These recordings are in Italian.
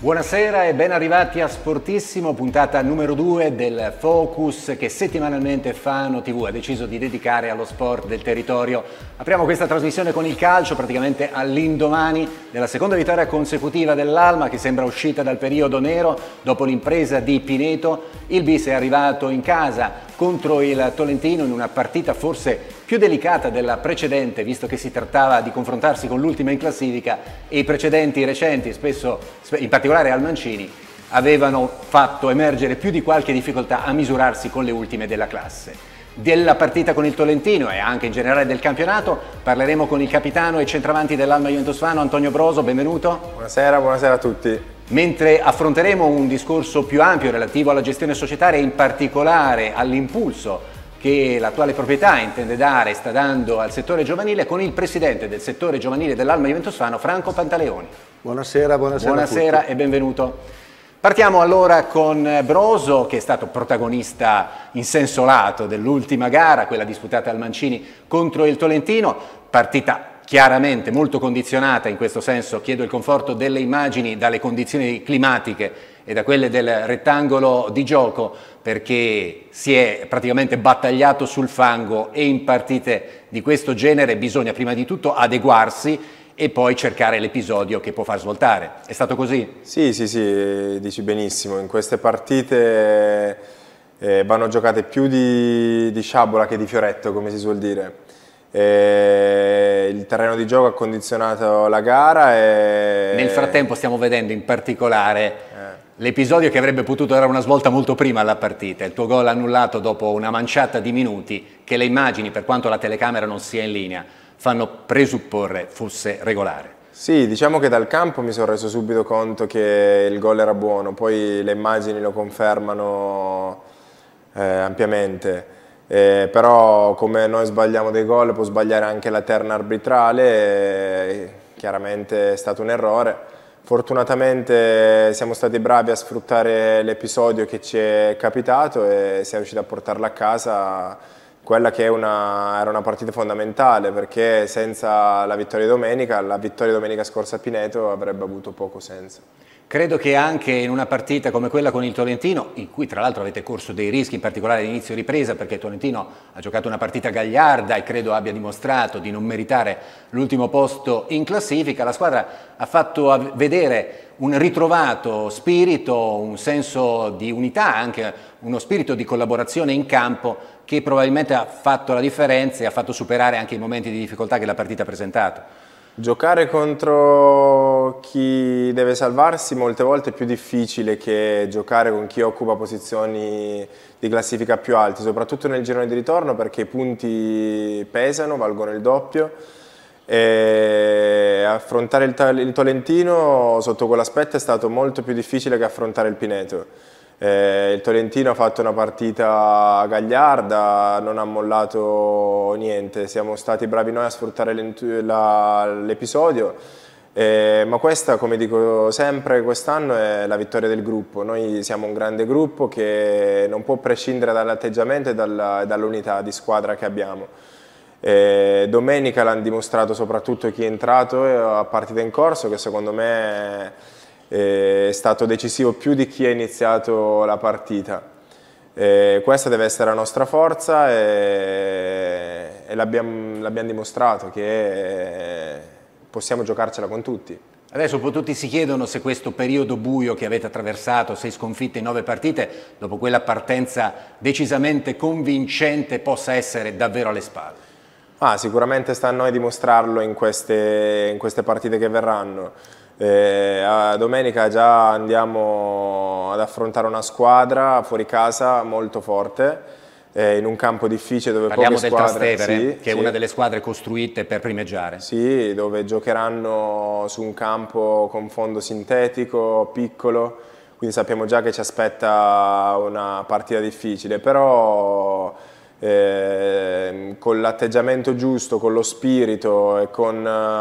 Buonasera e ben arrivati a Sportissimo, puntata numero 2 del Focus che settimanalmente Fano TV ha deciso di dedicare allo sport del territorio. Apriamo questa trasmissione con il calcio, praticamente all'indomani della seconda vittoria consecutiva dell'Alma che sembra uscita dal periodo nero dopo l'impresa di Pineto. Il bis è arrivato in casa contro il Tolentino in una partita forse più delicata della precedente, visto che si trattava di confrontarsi con l'ultima in classifica e i precedenti recenti, spesso in particolare al Mancini, avevano fatto emergere più di qualche difficoltà a misurarsi con le ultime della classe. Della partita con il Tolentino e anche in generale del campionato parleremo con il capitano e centravanti dell'Alma Juventus Fano, Antonio Broso, benvenuto. Buonasera a tutti. Mentre affronteremo un discorso più ampio relativo alla gestione societaria e in particolare all'impulso che l'attuale proprietà intende dare e sta dando al settore giovanile con il presidente del settore giovanile dell'Alma Juventus Fano, Franco Pantaleoni. Buonasera a tutti. E benvenuto. Partiamo allora con Broso, che è stato protagonista in senso lato dell'ultima gara, quella disputata al Mancini contro il Tolentino, partita chiaramente molto condizionata, in questo senso chiedo il conforto delle immagini dalle condizioni climatiche e da quelle del rettangolo di gioco, perché si è praticamente battagliato sul fango e in partite di questo genere bisogna prima di tutto adeguarsi e poi cercare l'episodio che può far svoltare. È stato così? Sì, dici benissimo. In queste partite vanno giocate più di sciabola che di fioretto, come si suol dire. Il terreno di gioco ha condizionato la gara e... Nel frattempo stiamo vedendo in particolare l'episodio che avrebbe potuto dare una svolta molto prima alla partita, il tuo gol annullato dopo una manciata di minuti che le immagini, per quanto la telecamera non sia in linea, fanno presupporre fosse regolare. Sì, diciamo che dal campo mi sono reso subito conto che il gol era buono, poi le immagini lo confermano ampiamente. Però come noi sbagliamo dei gol può sbagliare anche la terna arbitrale, chiaramente è stato un errore. Fortunatamente siamo stati bravi a sfruttare l'episodio che ci è capitato e siamo riusciti a portarla a casa, quella che era una partita fondamentale, perché senza la vittoria domenica scorsa a Pineto avrebbe avuto poco senso. Credo che anche in una partita come quella con il Tolentino, in cui tra l'altro avete corso dei rischi, in particolare all'inizio ripresa, perché il Tolentino ha giocato una partita gagliarda e credo abbia dimostrato di non meritare l'ultimo posto in classifica, la squadra ha fatto vedere un ritrovato spirito, un senso di unità, anche uno spirito di collaborazione in campo che probabilmente ha fatto la differenza e ha fatto superare anche i momenti di difficoltà che la partita ha presentato. Giocare contro chi deve salvarsi molte volte è più difficile che giocare con chi occupa posizioni di classifica più alte, soprattutto nel girone di ritorno, perché i punti pesano, valgono il doppio. E affrontare il Tolentino sotto quell'aspetto è stato molto più difficile che affrontare il Pineto. Il Tolentino ha fatto una partita gagliarda, non ha mollato niente, siamo stati bravi noi a sfruttare l'episodio, ma questa, come dico sempre, quest'anno è la vittoria del gruppo. Noi siamo un grande gruppo che non può prescindere dall'atteggiamento e dall'unità di squadra che abbiamo. Domenica l'hanno dimostrato soprattutto chi è entrato a partita in corso, che secondo me è stato decisivo più di chi ha iniziato la partita. Questa deve essere la nostra forza e l'abbiamo dimostrato che possiamo giocarcela con tutti. Adesso tutti si chiedono se questo periodo buio che avete attraversato, 6 sconfitte in 9 partite, dopo quella partenza decisamente convincente, possa essere davvero alle spalle. Sicuramente sta a noi dimostrarlo in queste partite che verranno. Domenica già andiamo ad affrontare una squadra fuori casa molto forte, in un campo difficile dove parliamo poche del squadre, Trastevere, che è una delle squadre costruite per primeggiare. Sì, dove giocheranno su un campo con fondo sintetico, piccolo, quindi sappiamo già che ci aspetta una partita difficile, però con l'atteggiamento giusto, con lo spirito e con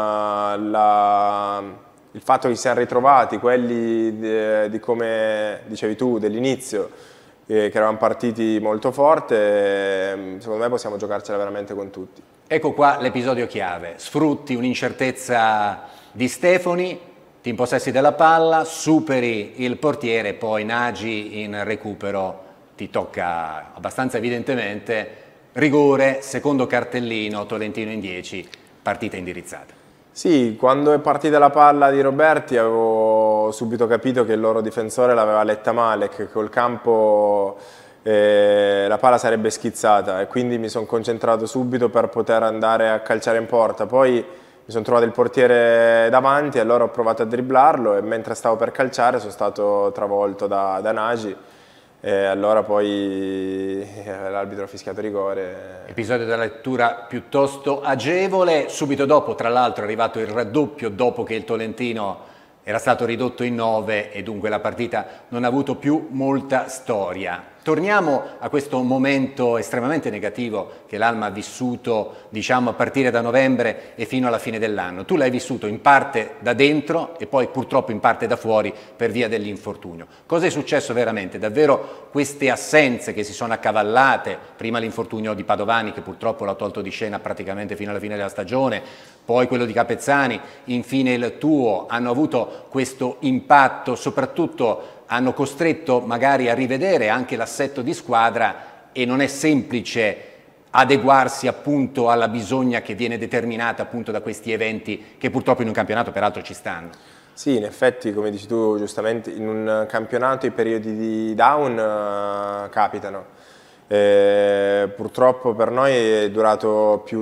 il fatto che si siano ritrovati quelli di come dicevi tu, dell'inizio, che eravamo partiti molto forte, secondo me possiamo giocarcela veramente con tutti. Ecco qua l'episodio chiave, sfrutti un'incertezza di Stefani, ti impossessi della palla, superi il portiere, poi Nagy in recupero ti tocca abbastanza evidentemente, rigore, secondo cartellino, Tolentino in 10, partita indirizzata. Sì, quando è partita la palla di Roberti avevo subito capito che il loro difensore l'aveva letta male, che col campo la palla sarebbe schizzata, e quindi mi sono concentrato subito per poter andare a calciare in porta. Poi mi sono trovato il portiere davanti e allora ho provato a dribblarlo, e mentre stavo per calciare sono stato travolto da Nagy, e allora poi l'arbitro ha fischiato rigore. Episodio della lettura piuttosto agevole. Subito dopo, tra l'altro, è arrivato il raddoppio dopo che il Tolentino era stato ridotto in 9 e dunque la partita non ha avuto più molta storia. Torniamo a questo momento estremamente negativo che l'Alma ha vissuto, diciamo, a partire da novembre e fino alla fine dell'anno. Tu l'hai vissuto in parte da dentro e poi purtroppo in parte da fuori per via dell'infortunio. Cosa è successo veramente? Davvero queste assenze che si sono accavallate, prima l'infortunio di Padovani che purtroppo l'ha tolto di scena praticamente fino alla fine della stagione, poi quello di Capezzani, infine il tuo, hanno avuto questo impatto, soprattutto hanno costretto magari a rivedere anche l'assetto di squadra, e non è semplice adeguarsi appunto alla bisogna che viene determinata appunto da questi eventi che purtroppo in un campionato peraltro ci stanno. Sì, in effetti, come dici tu giustamente, in un campionato i periodi di down capitano. Purtroppo per noi è durato più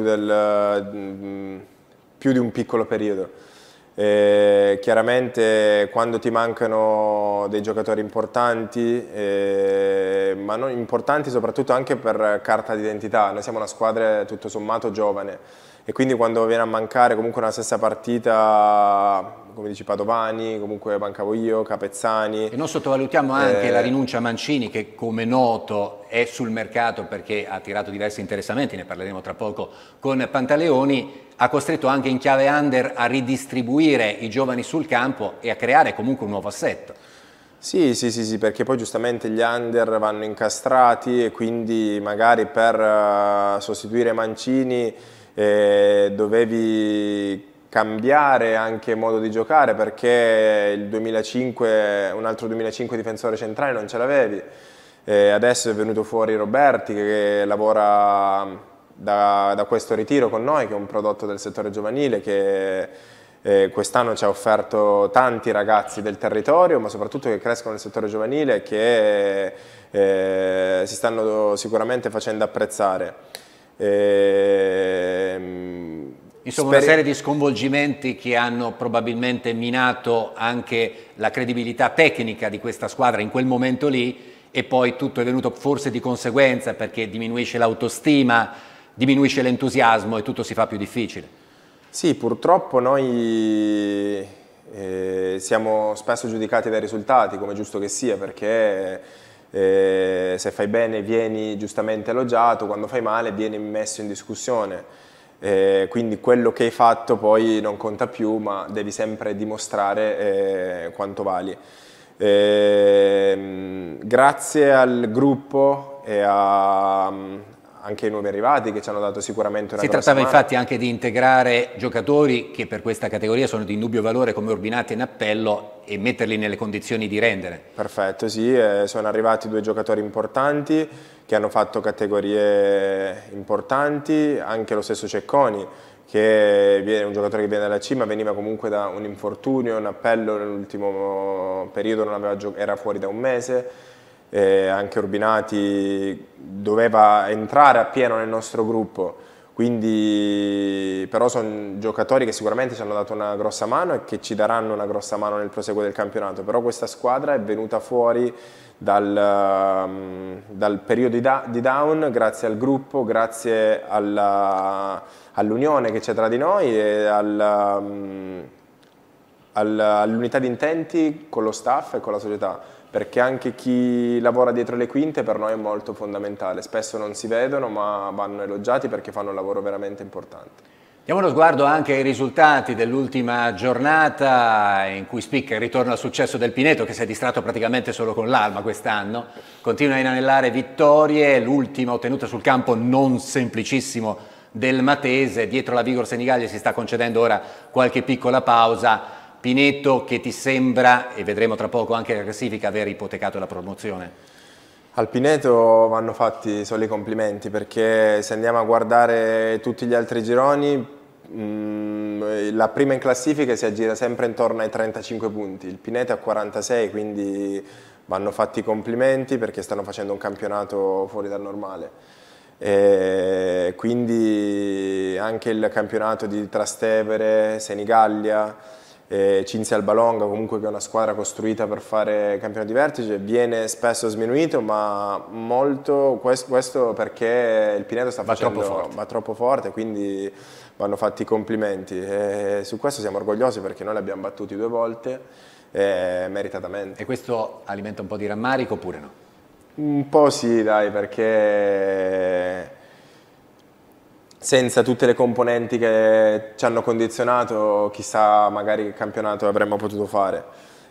di un piccolo periodo. Chiaramente quando ti mancano dei giocatori importanti, ma non importanti soprattutto anche per carta d'identità, noi siamo una squadra tutto sommato giovane, e quindi quando viene a mancare comunque una stessa partita, come dici Padovani, comunque mancavo io, Capezzani. E non sottovalutiamo anche la rinuncia a Mancini, che come noto è sul mercato perché ha tirato diversi interessamenti, ne parleremo tra poco con Pantaleoni, ha costretto anche in chiave under a ridistribuire i giovani sul campo e a creare comunque un nuovo assetto. Sì, perché poi giustamente gli under vanno incastrati, e quindi magari per sostituire Mancini dovevi cambiare anche modo di giocare, perché il 2005, un altro 2005 difensore centrale non ce l'avevi. Adesso è venuto fuori Roberti che lavora da questo ritiro con noi, che è un prodotto del settore giovanile che quest'anno ci ha offerto tanti ragazzi del territorio, ma soprattutto che crescono nel settore giovanile, che si stanno sicuramente facendo apprezzare. Insomma, una serie di sconvolgimenti che hanno probabilmente minato anche la credibilità tecnica di questa squadra in quel momento lì, e poi tutto è venuto forse di conseguenza, perché diminuisce l'autostima, diminuisce l'entusiasmo e tutto si fa più difficile. Sì, purtroppo noi siamo spesso giudicati dai risultati, come è giusto che sia, perché se fai bene vieni giustamente elogiato, quando fai male vieni messo in discussione. Quindi quello che hai fatto poi non conta più, ma devi sempre dimostrare quanto vali. Grazie al gruppo e anche ai nuovi arrivati che ci hanno dato sicuramente una grossa mano. Si trattava infatti anche di integrare giocatori che per questa categoria sono di indubbio valore come Urbinati e Nappello e metterli nelle condizioni di rendere. Perfetto, sì, sono arrivati due giocatori importanti che hanno fatto categorie importanti, anche lo stesso Cecconi, che è un giocatore che viene dalla C, ma veniva comunque da un infortunio. Nappello nell'ultimo periodo era fuori da un mese. Anche Urbinati doveva entrare appieno nel nostro gruppo, quindi però sono giocatori che sicuramente ci hanno dato una grossa mano e che ci daranno una grossa mano nel proseguo del campionato. Però questa squadra è venuta fuori dal periodo di down grazie al gruppo, grazie all'unione che c'è tra di noi e all'unità di intenti con lo staff e con la società, perché anche chi lavora dietro le quinte per noi è molto fondamentale. Spesso non si vedono, ma vanno elogiati perché fanno un lavoro veramente importante. Diamo uno sguardo anche ai risultati dell'ultima giornata, in cui spicca il ritorno al successo del Pineto, che si è distratto praticamente solo con l'Alma quest'anno. Continua a inanellare vittorie, l'ultima ottenuta sul campo non semplicissimo del Matese. Dietro la Vigor Senigallia si sta concedendo ora qualche piccola pausa. Pineto che ti sembra, e vedremo tra poco anche la classifica, aver ipotecato la promozione? Al Pineto vanno fatti solo i complimenti, perché se andiamo a guardare tutti gli altri gironi, la prima in classifica si aggira sempre intorno ai 35 punti, il Pineto è a 46, quindi vanno fatti i complimenti perché stanno facendo un campionato fuori dal normale. E quindi anche il campionato di Trastevere, Senigallia, Cinzia Albalonga, comunque che è una squadra costruita per fare campionato di vertice, viene spesso sminuito, ma molto questo perché il Pineto va troppo forte, quindi vanno fatti i complimenti e su questo siamo orgogliosi perché noi li abbiamo battuti 2 volte meritatamente. E questo alimenta un po' di rammarico oppure no? Un po' sì, dai, perché senza tutte le componenti che ci hanno condizionato, chissà magari che campionato avremmo potuto fare.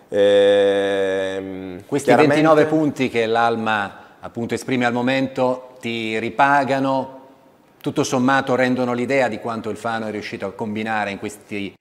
Questi 29 punti che l'Alma appunto esprime al momento ti ripagano, tutto sommato rendono l'idea di quanto il Fano è riuscito a combinare in queste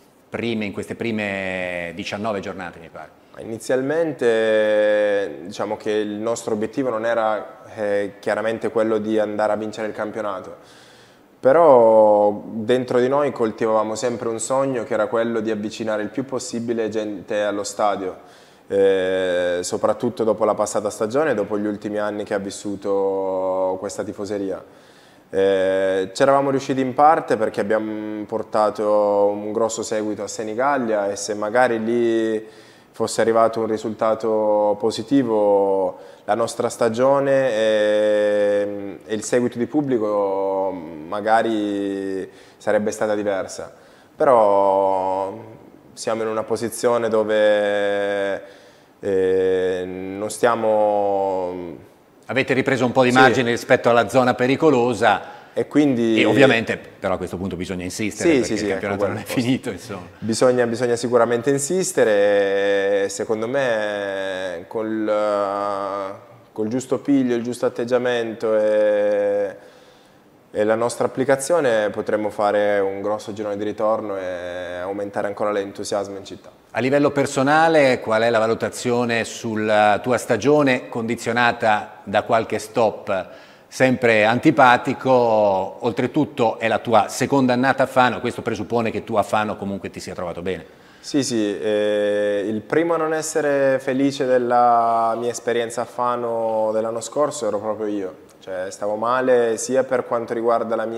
prime 19 giornate, mi pare. Inizialmente diciamo che il nostro obiettivo non era chiaramente quello di andare a vincere il campionato, però dentro di noi coltivavamo sempre un sogno che era quello di avvicinare il più possibile gente allo stadio, soprattutto dopo la passata stagione e dopo gli ultimi anni che ha vissuto questa tifoseria. Ci eravamo riusciti in parte perché abbiamo portato un grosso seguito a Senigallia e se magari lì fosse arrivato un risultato positivo, la nostra stagione e il seguito di pubblico magari sarebbe stata diversa. Però siamo in una posizione dove non stiamo... Avete ripreso un po' di margine rispetto alla zona pericolosa. E quindi... ovviamente però a questo punto bisogna insistere perché il campionato non è finito, insomma. Bisogna sicuramente insistere e secondo me col giusto piglio, il giusto atteggiamento e la nostra applicazione potremmo fare un grosso girone di ritorno e aumentare ancora l'entusiasmo in città. A livello personale qual è la valutazione sulla tua stagione condizionata da qualche stop sempre antipatico, oltretutto è la tua seconda annata a Fano, questo presuppone che tu a Fano comunque ti sia trovato bene. Sì, il primo a non essere felice della mia esperienza a Fano dell'anno scorso ero proprio io, cioè stavo male sia per quanto riguarda la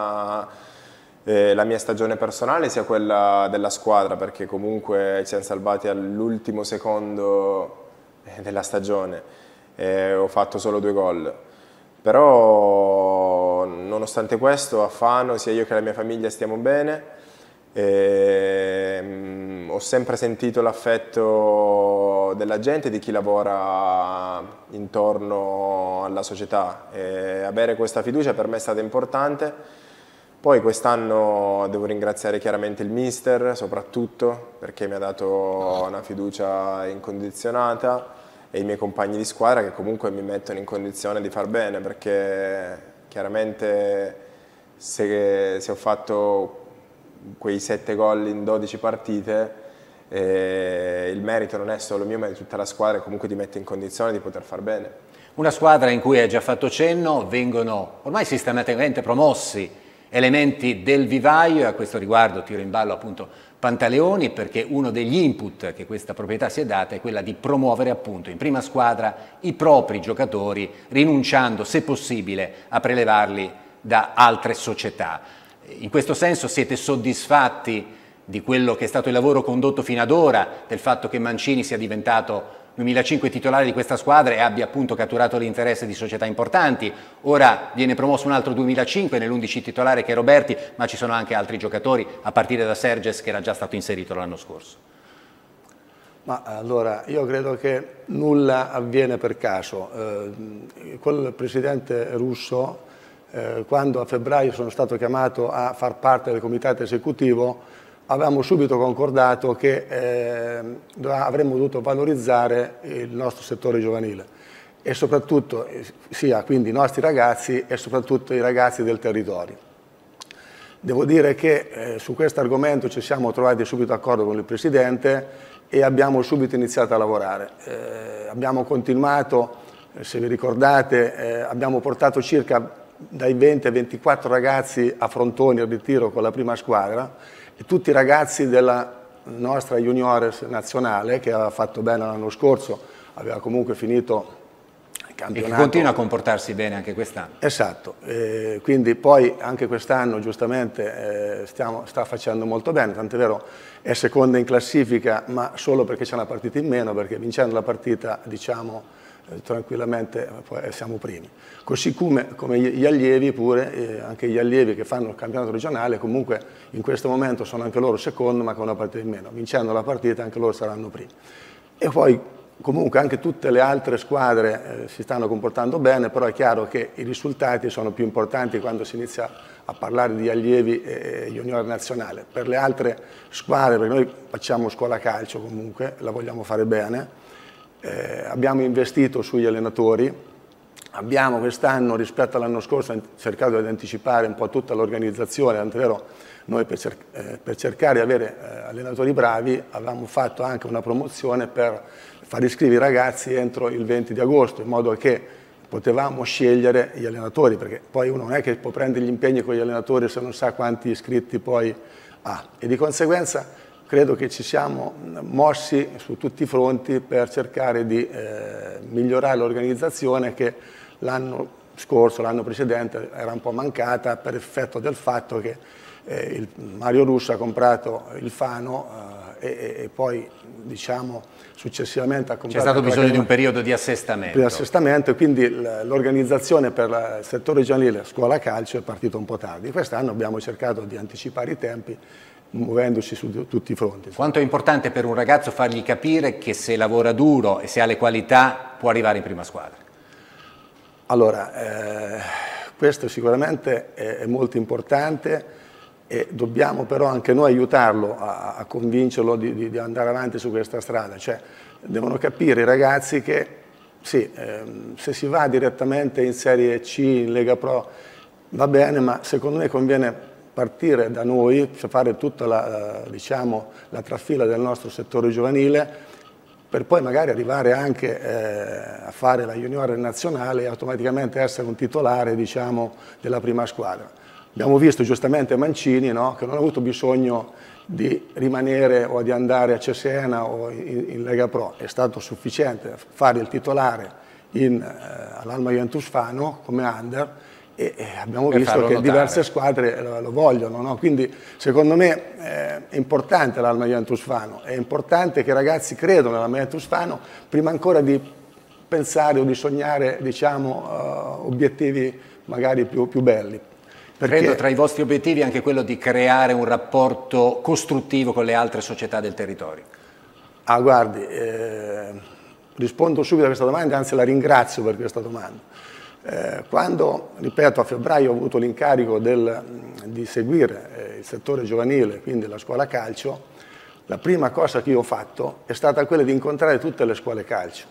mia stagione personale sia quella della squadra, perché comunque ci siamo salvati all'ultimo secondo della stagione e ho fatto solo 2 gol. Però nonostante questo a Fano sia io che la mia famiglia stiamo bene, ho sempre sentito l'affetto della gente, di chi lavora intorno alla società e avere questa fiducia per me è stata importante. Poi quest'anno devo ringraziare chiaramente il mister soprattutto perché mi ha dato una fiducia incondizionata e i miei compagni di squadra che comunque mi mettono in condizione di far bene, perché chiaramente se ho fatto quei 7 gol in 12 partite il merito non è solo mio ma di tutta la squadra, che comunque ti mette in condizione di poter far bene. Una squadra in cui hai già fatto cenno, vengono ormai sistematicamente promossi elementi del vivaio e a questo riguardo tiro in ballo appunto Pantaleoni, perché uno degli input che questa proprietà si è data è quella di promuovere appunto in prima squadra i propri giocatori, rinunciando se possibile a prelevarli da altre società. In questo senso siete soddisfatti di quello che è stato il lavoro condotto fino ad ora, del fatto che Mancini sia diventato 2005 titolare di questa squadra e abbia appunto catturato l'interesse di società importanti. Ora viene promosso un altro 2005 nell'11 titolare che è Roberti, ma ci sono anche altri giocatori a partire da Serges che era già stato inserito l'anno scorso. Ma allora io credo che nulla avviene per caso. Col presidente Russo, quando a febbraio sono stato chiamato a far parte del comitato esecutivo, avevamo subito concordato che avremmo dovuto valorizzare il nostro settore giovanile e soprattutto sia quindi i nostri ragazzi e soprattutto i ragazzi del territorio. Devo dire che su questo argomento ci siamo trovati subito d'accordo con il Presidente e abbiamo subito iniziato a lavorare. Abbiamo continuato, se vi ricordate, abbiamo portato circa dai 20 ai 24 ragazzi a Frontoni al ritiro con la prima squadra, e tutti i ragazzi della nostra juniores nazionale, che aveva fatto bene l'anno scorso, aveva comunque finito il campionato. E che continua a comportarsi bene anche quest'anno. Esatto, quindi poi anche quest'anno giustamente sta facendo molto bene, tant'è vero è seconda in classifica, ma solo perché c'è una partita in meno, perché vincendo la partita, diciamo, tranquillamente siamo primi. Così come gli allievi pure, anche gli allievi che fanno il campionato regionale, comunque in questo momento sono anche loro secondo, ma con una partita in meno. Vincendo la partita anche loro saranno primi. E poi comunque anche tutte le altre squadre si stanno comportando bene, però è chiaro che i risultati sono più importanti quando si inizia a parlare di allievi e junior nazionale. Per le altre squadre, perché noi facciamo scuola calcio comunque, la vogliamo fare bene, abbiamo investito sugli allenatori, abbiamo quest'anno rispetto all'anno scorso cercato di anticipare un po' tutta l'organizzazione, tant'è vero noi per cercare di avere allenatori bravi avevamo fatto anche una promozione per far iscrivere i ragazzi entro il 20 di agosto, in modo che potevamo scegliere gli allenatori, perché poi uno non è che può prendere gli impegni con gli allenatori se non sa quanti iscritti poi ha, e di conseguenza credo che ci siamo mossi su tutti i fronti per cercare di migliorare l'organizzazione che l'anno scorso, l'anno precedente era un po' mancata per effetto del fatto che il Mario Russo ha comprato il Fano e poi diciamo successivamente ha comprato... C'è stato bisogno di un periodo di assestamento. Di assestamento, e quindi l'organizzazione per il settore giovanile scuola calcio è partita un po' tardi. Quest'anno abbiamo cercato di anticipare i tempi muovendoci su tutti i fronti. Quanto è importante per un ragazzo fargli capire che se lavora duro e se ha le qualità può arrivare in prima squadra? Allora, questo sicuramente è molto importante e dobbiamo però anche noi aiutarlo a convincerlo di andare avanti su questa strada. Cioè, devono capire i ragazzi che sì, se si va direttamente in Serie C, in Lega Pro, va bene, ma secondo me conviene partire da noi, fare tutta diciamo, la trafila del nostro settore giovanile, per poi magari arrivare anche a fare la junior nazionale e automaticamente essere un titolare, diciamo, della prima squadra. Abbiamo visto giustamente Mancini, no? Che non ha avuto bisogno di rimanere o di andare a Cesena o in Lega Pro, è stato sufficiente fare il titolare all'Alma Juventus Fano come under, e abbiamo visto che diverse squadre lo vogliono, no? Quindi secondo me è importante l'Alma Juventus Fano, è importante che i ragazzi credano nell'Alma Juventus Fano prima ancora di pensare o di sognare, diciamo, obiettivi magari più belli. Perché... Credo tra i vostri obiettivi anche quello di creare un rapporto costruttivo con le altre società del territorio. Ah, guardi, rispondo subito a questa domanda, anzi la ringrazio per questa domanda. Quando, ripeto, a febbraio ho avuto l'incarico di seguire il settore giovanile, quindi la scuola calcio, la prima cosa che io ho fatto è stata quella di incontrare tutte le scuole calcio.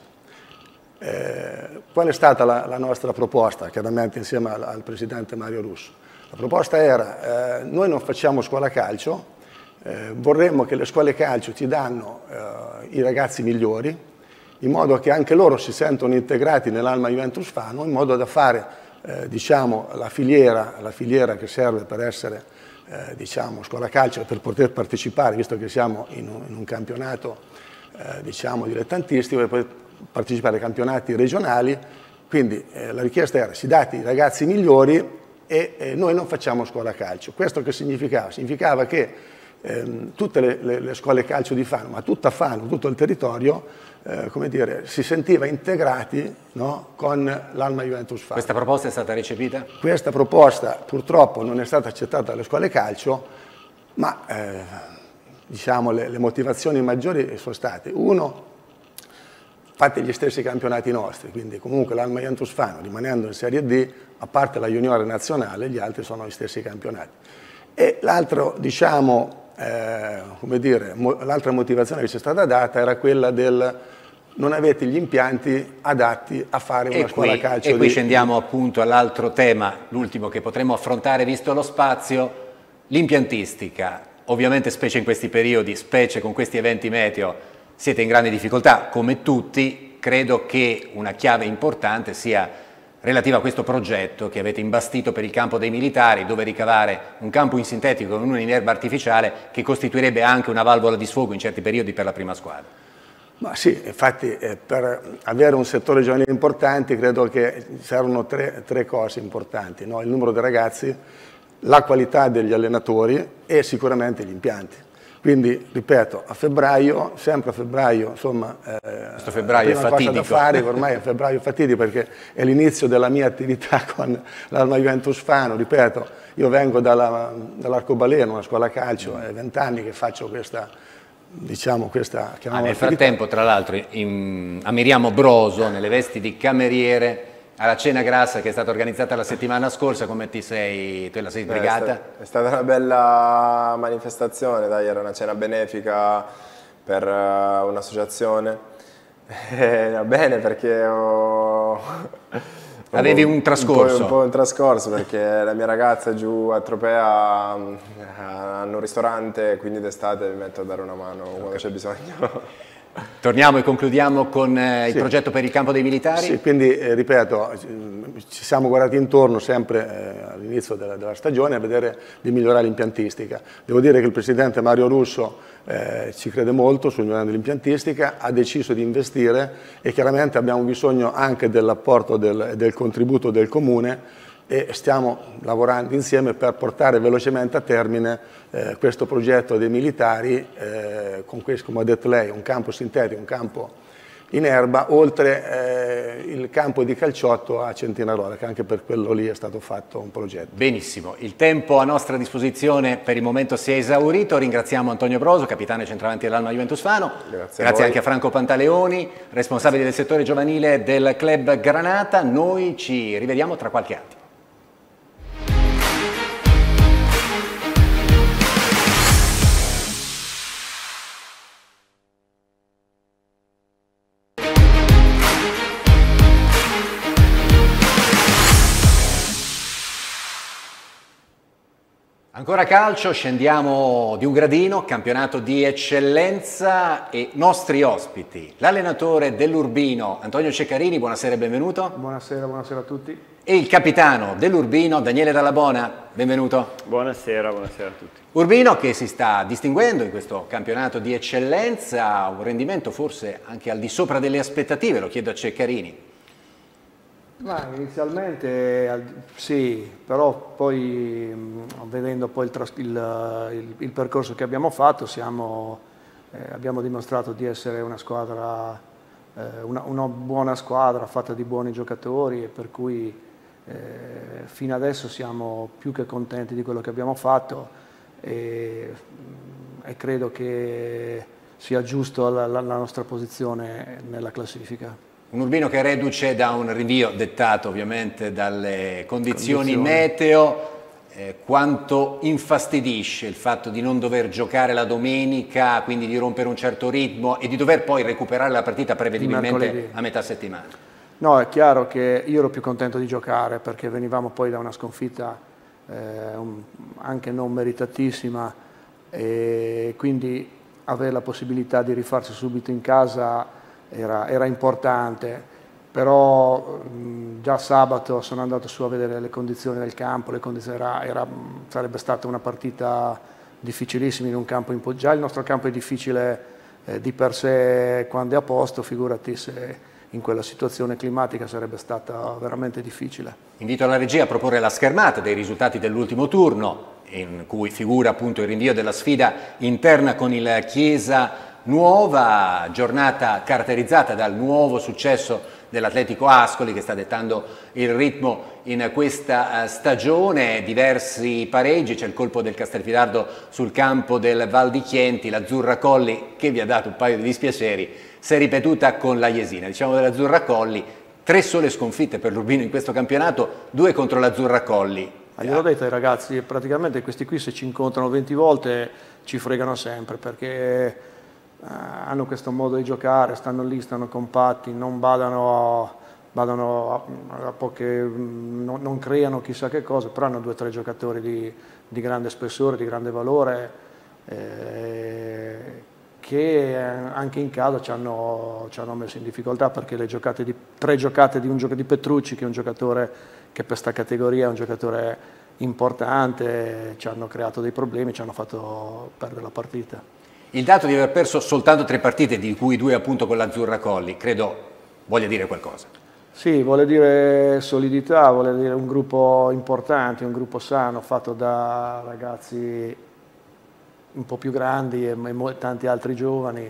Qual è stata la nostra proposta, chiaramente insieme al presidente Mario Russo? La proposta era, noi non facciamo scuola calcio, vorremmo che le scuole calcio ci danno i ragazzi migliori, in modo che anche loro si sentono integrati nell'Alma Juventus Fano, in modo da fare diciamo, la filiera che serve per essere diciamo, scuola calcio, per poter partecipare, visto che siamo in un campionato diciamo, dilettantistico, e poi partecipare ai campionati regionali. Quindi la richiesta era: si date i ragazzi migliori e noi non facciamo scuola calcio. Questo che significava? Significava che tutte le scuole calcio di Fano, ma tutta Fano, tutto il territorio, come dire, si sentiva integrati, no, con l'Alma Juventus Fano. Questa proposta è stata recepita? Questa proposta purtroppo non è stata accettata dalle scuole calcio, ma diciamo, le motivazioni maggiori sono state: uno, fate gli stessi campionati nostri, quindi comunque l'Alma Juventus Fano, rimanendo in Serie D, a parte la junior nazionale, gli altri sono gli stessi campionati. E l'altro, diciamo, come dire, l'altra motivazione che ci è stata data era quella del non avete gli impianti adatti a fare una scuola calcio. E qui scendiamo appunto all'altro tema, l'ultimo che potremmo affrontare visto lo spazio, L'impiantistica, ovviamente specie in questi periodi, specie con questi eventi meteo, siete in grande difficoltà, come tutti. Credo che una chiave importante sia relativa a questo progetto che avete imbastito per il campo dei militari, dove ricavare un campo in sintetico con uno in erba artificiale che costituirebbe anche una valvola di sfogo in certi periodi per la prima squadra. Ma sì, infatti per avere un settore giovanile importante credo che servono tre cose importanti, no? Il numero dei ragazzi, la qualità degli allenatori e sicuramente gli impianti. Quindi, ripeto, a febbraio, sempre a febbraio, insomma, questo febbraio è fatidico. Cosa da fare, ormai è febbraio fatidico perché è l'inizio della mia attività con l'Alma Juventus Fano, ripeto, io vengo dall'Arcobaleno, una scuola calcio, è 20 anni che faccio questa, diciamo, questa nel frattempo, tra l'altro, a Miriamo Broso, nelle vesti di cameriere, alla cena grassa che è stata organizzata la settimana scorsa, come tu la sei sbrigata? È stata una bella manifestazione, dai, era una cena benefica per un'associazione. Va bene perché avevi un trascorso? Un po' un trascorso perché la mia ragazza giù a Tropea hanno un ristorante, quindi d'estate mi metto a dare una mano quando c'è bisogno. Torniamo e concludiamo con il progetto per il campo dei militari. Sì, quindi ripeto, ci siamo guardati intorno sempre all'inizio della stagione a vedere di migliorare l'impiantistica. Devo dire che il presidente Mario Russo ci crede molto sul miglioramento dell'impiantistica, ha deciso di investire e chiaramente abbiamo bisogno anche dell'apporto del contributo del comune e stiamo lavorando insieme per portare velocemente a termine questo progetto dei militari con questo, come ha detto lei, un campo sintetico, un campo in erba, oltre il campo di calciotto a Centinarola, che anche per quello lì è stato fatto un progetto. Benissimo, il tempo a nostra disposizione per il momento si è esaurito. Ringraziamo Antonio Broso, capitano e centravanti dell'Alma Juventus Fano. Grazie anche a Franco Pantaleoni, responsabile del settore giovanile del club Granata. Noi ci rivediamo tra qualche attimo. Ancora calcio, scendiamo di un gradino, campionato di eccellenza e nostri ospiti. L'allenatore dell'Urbino, Antonio Ceccarini, buonasera e benvenuto. Buonasera a tutti. E il capitano dell'Urbino, Daniele Dallabona, benvenuto. Buonasera a tutti. Urbino che si sta distinguendo in questo campionato di eccellenza, un rendimento forse anche al di sopra delle aspettative, lo chiedo a Ceccarini. Ma inizialmente sì, però poi vedendo poi il percorso che abbiamo fatto abbiamo dimostrato di essere una squadra, una buona squadra fatta di buoni giocatori e per cui fino adesso siamo più che contenti di quello che abbiamo fatto e credo che sia giusto la nostra posizione nella classifica. Un Urbino che è reduce da un rinvio dettato ovviamente dalle condizioni meteo. Quanto infastidisce il fatto di non dover giocare la domenica, quindi di rompere un certo ritmo e di dover poi recuperare la partita prevedibilmente a metà settimana? No, è chiaro che io ero più contento di giocare perché venivamo poi da una sconfitta anche non meritatissima e quindi avere la possibilità di rifarsi subito in casa era importante, però già sabato sono andato su a vedere le condizioni del campo, sarebbe stata una partita difficilissima in un campo, già il nostro campo è difficile di per sé quando è a posto, figurati se in quella situazione climatica sarebbe stata veramente difficile. Invito la regia a proporre la schermata dei risultati dell'ultimo turno, in cui figura appunto il rinvio della sfida interna con il Chiesa Nuova, giornata caratterizzata dal nuovo successo dell'Atletico Ascoli che sta dettando il ritmo in questa stagione, diversi pareggi, c'è il colpo del Castelfidardo sul campo del Val di Chienti, l'Azzurra Colli che vi ha dato un paio di dispiaceri, si è ripetuta con la Jesina, diciamo dell'Azzurra Colli, 3 sole sconfitte per l'Urbino in questo campionato, 2 contro l'Azzurra Colli. Gliel'ho detto ai ragazzi, praticamente questi qui se ci incontrano 20 volte ci fregano sempre perché hanno questo modo di giocare, stanno lì, stanno compatti, non badano vadano non creano chissà che cosa, però hanno 2 o 3 giocatori di grande spessore, di grande valore, che anche in casa ci hanno messo in difficoltà, perché 3 giocate di Petrucci, che è un giocatore che per questa categoria è un giocatore importante, ci hanno creato dei problemi, ci hanno fatto perdere la partita. Il dato di aver perso soltanto 3 partite, di cui 2 appunto con l'Azzurra Colli, credo voglia dire qualcosa. Sì, vuole dire solidità, vuole dire un gruppo importante, un gruppo sano, fatto da ragazzi un po' più grandi e tanti altri giovani,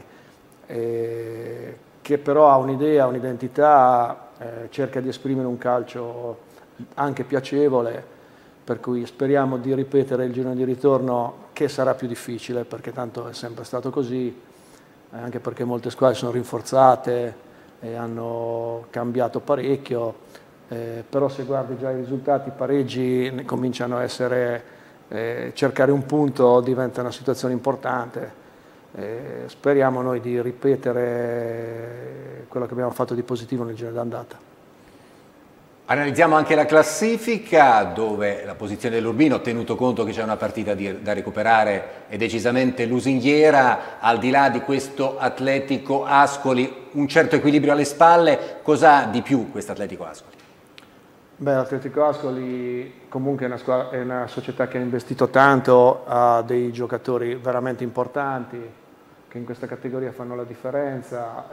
che però ha un'idea, un'identità, cerca di esprimere un calcio anche piacevole, per cui speriamo di ripetere il girone di ritorno, che sarà più difficile perché tanto è sempre stato così, anche perché molte squadre sono rinforzate e hanno cambiato parecchio, però se guardi già i risultati, i pareggi cominciano a essere, cercare un punto diventa una situazione importante. Speriamo noi di ripetere quello che abbiamo fatto di positivo nel girone d'andata. Analizziamo anche la classifica, dove la posizione dell'Urbino, tenuto conto che c'è una partita da recuperare, è decisamente lusinghiera. Al di là di questo Atletico Ascoli, un certo equilibrio alle spalle, cos'ha di più questo Atletico Ascoli? Beh, l'Atletico Ascoli comunque è una società che ha investito tanto, ha dei giocatori veramente importanti che in questa categoria fanno la differenza.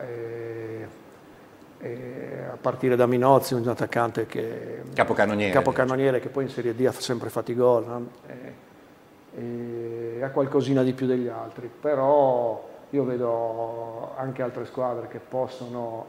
A partire da Minozzi, un attaccante che capocannoniere che poi in Serie D ha sempre fatto i gol, no? Ha qualcosina di più degli altri, però io vedo anche altre squadre che possono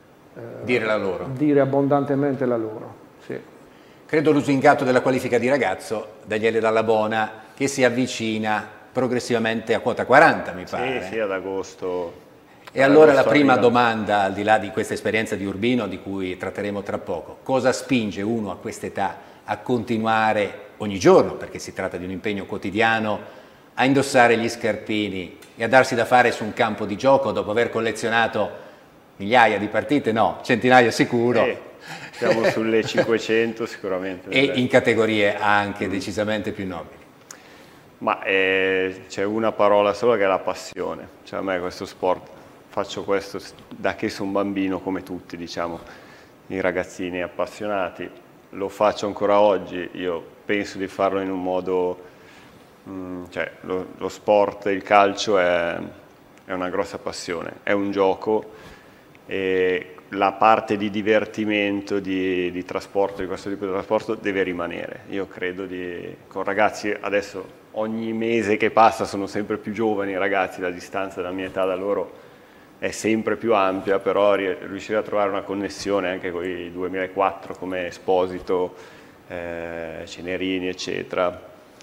dire abbondantemente la loro. Sì. Credo lusingato della qualifica di ragazzo, Daniele Dall'Abona, che si avvicina progressivamente a quota 40, mi pare. Sì, ad agosto. E allora la prima domanda, al di là di questa esperienza di Urbino, di cui tratteremo tra poco: cosa spinge uno a quest'età a continuare ogni giorno, perché si tratta di un impegno quotidiano, a indossare gli scarpini e a darsi da fare su un campo di gioco dopo aver collezionato migliaia di partite, no, centinaia sicuro. Siamo sulle 500 sicuramente. E in categorie anche decisamente più nobili. Ma c'è una parola solo, che è la passione. Cioè, a me questo sport, faccio questo da che sono bambino, come tutti, diciamo, i ragazzini appassionati. Lo faccio ancora oggi, io penso di farlo in un modo, cioè lo sport, il calcio è una grossa passione, è un gioco, e la parte di divertimento, di trasporto, di questo tipo di trasporto deve rimanere. Io credo con ragazzi, adesso ogni mese che passa sono sempre più giovani i ragazzi, la distanza della mia età da loro è sempre più ampia, però riuscire a trovare una connessione anche con i 2004 come Esposito, Cenerini, eccetera,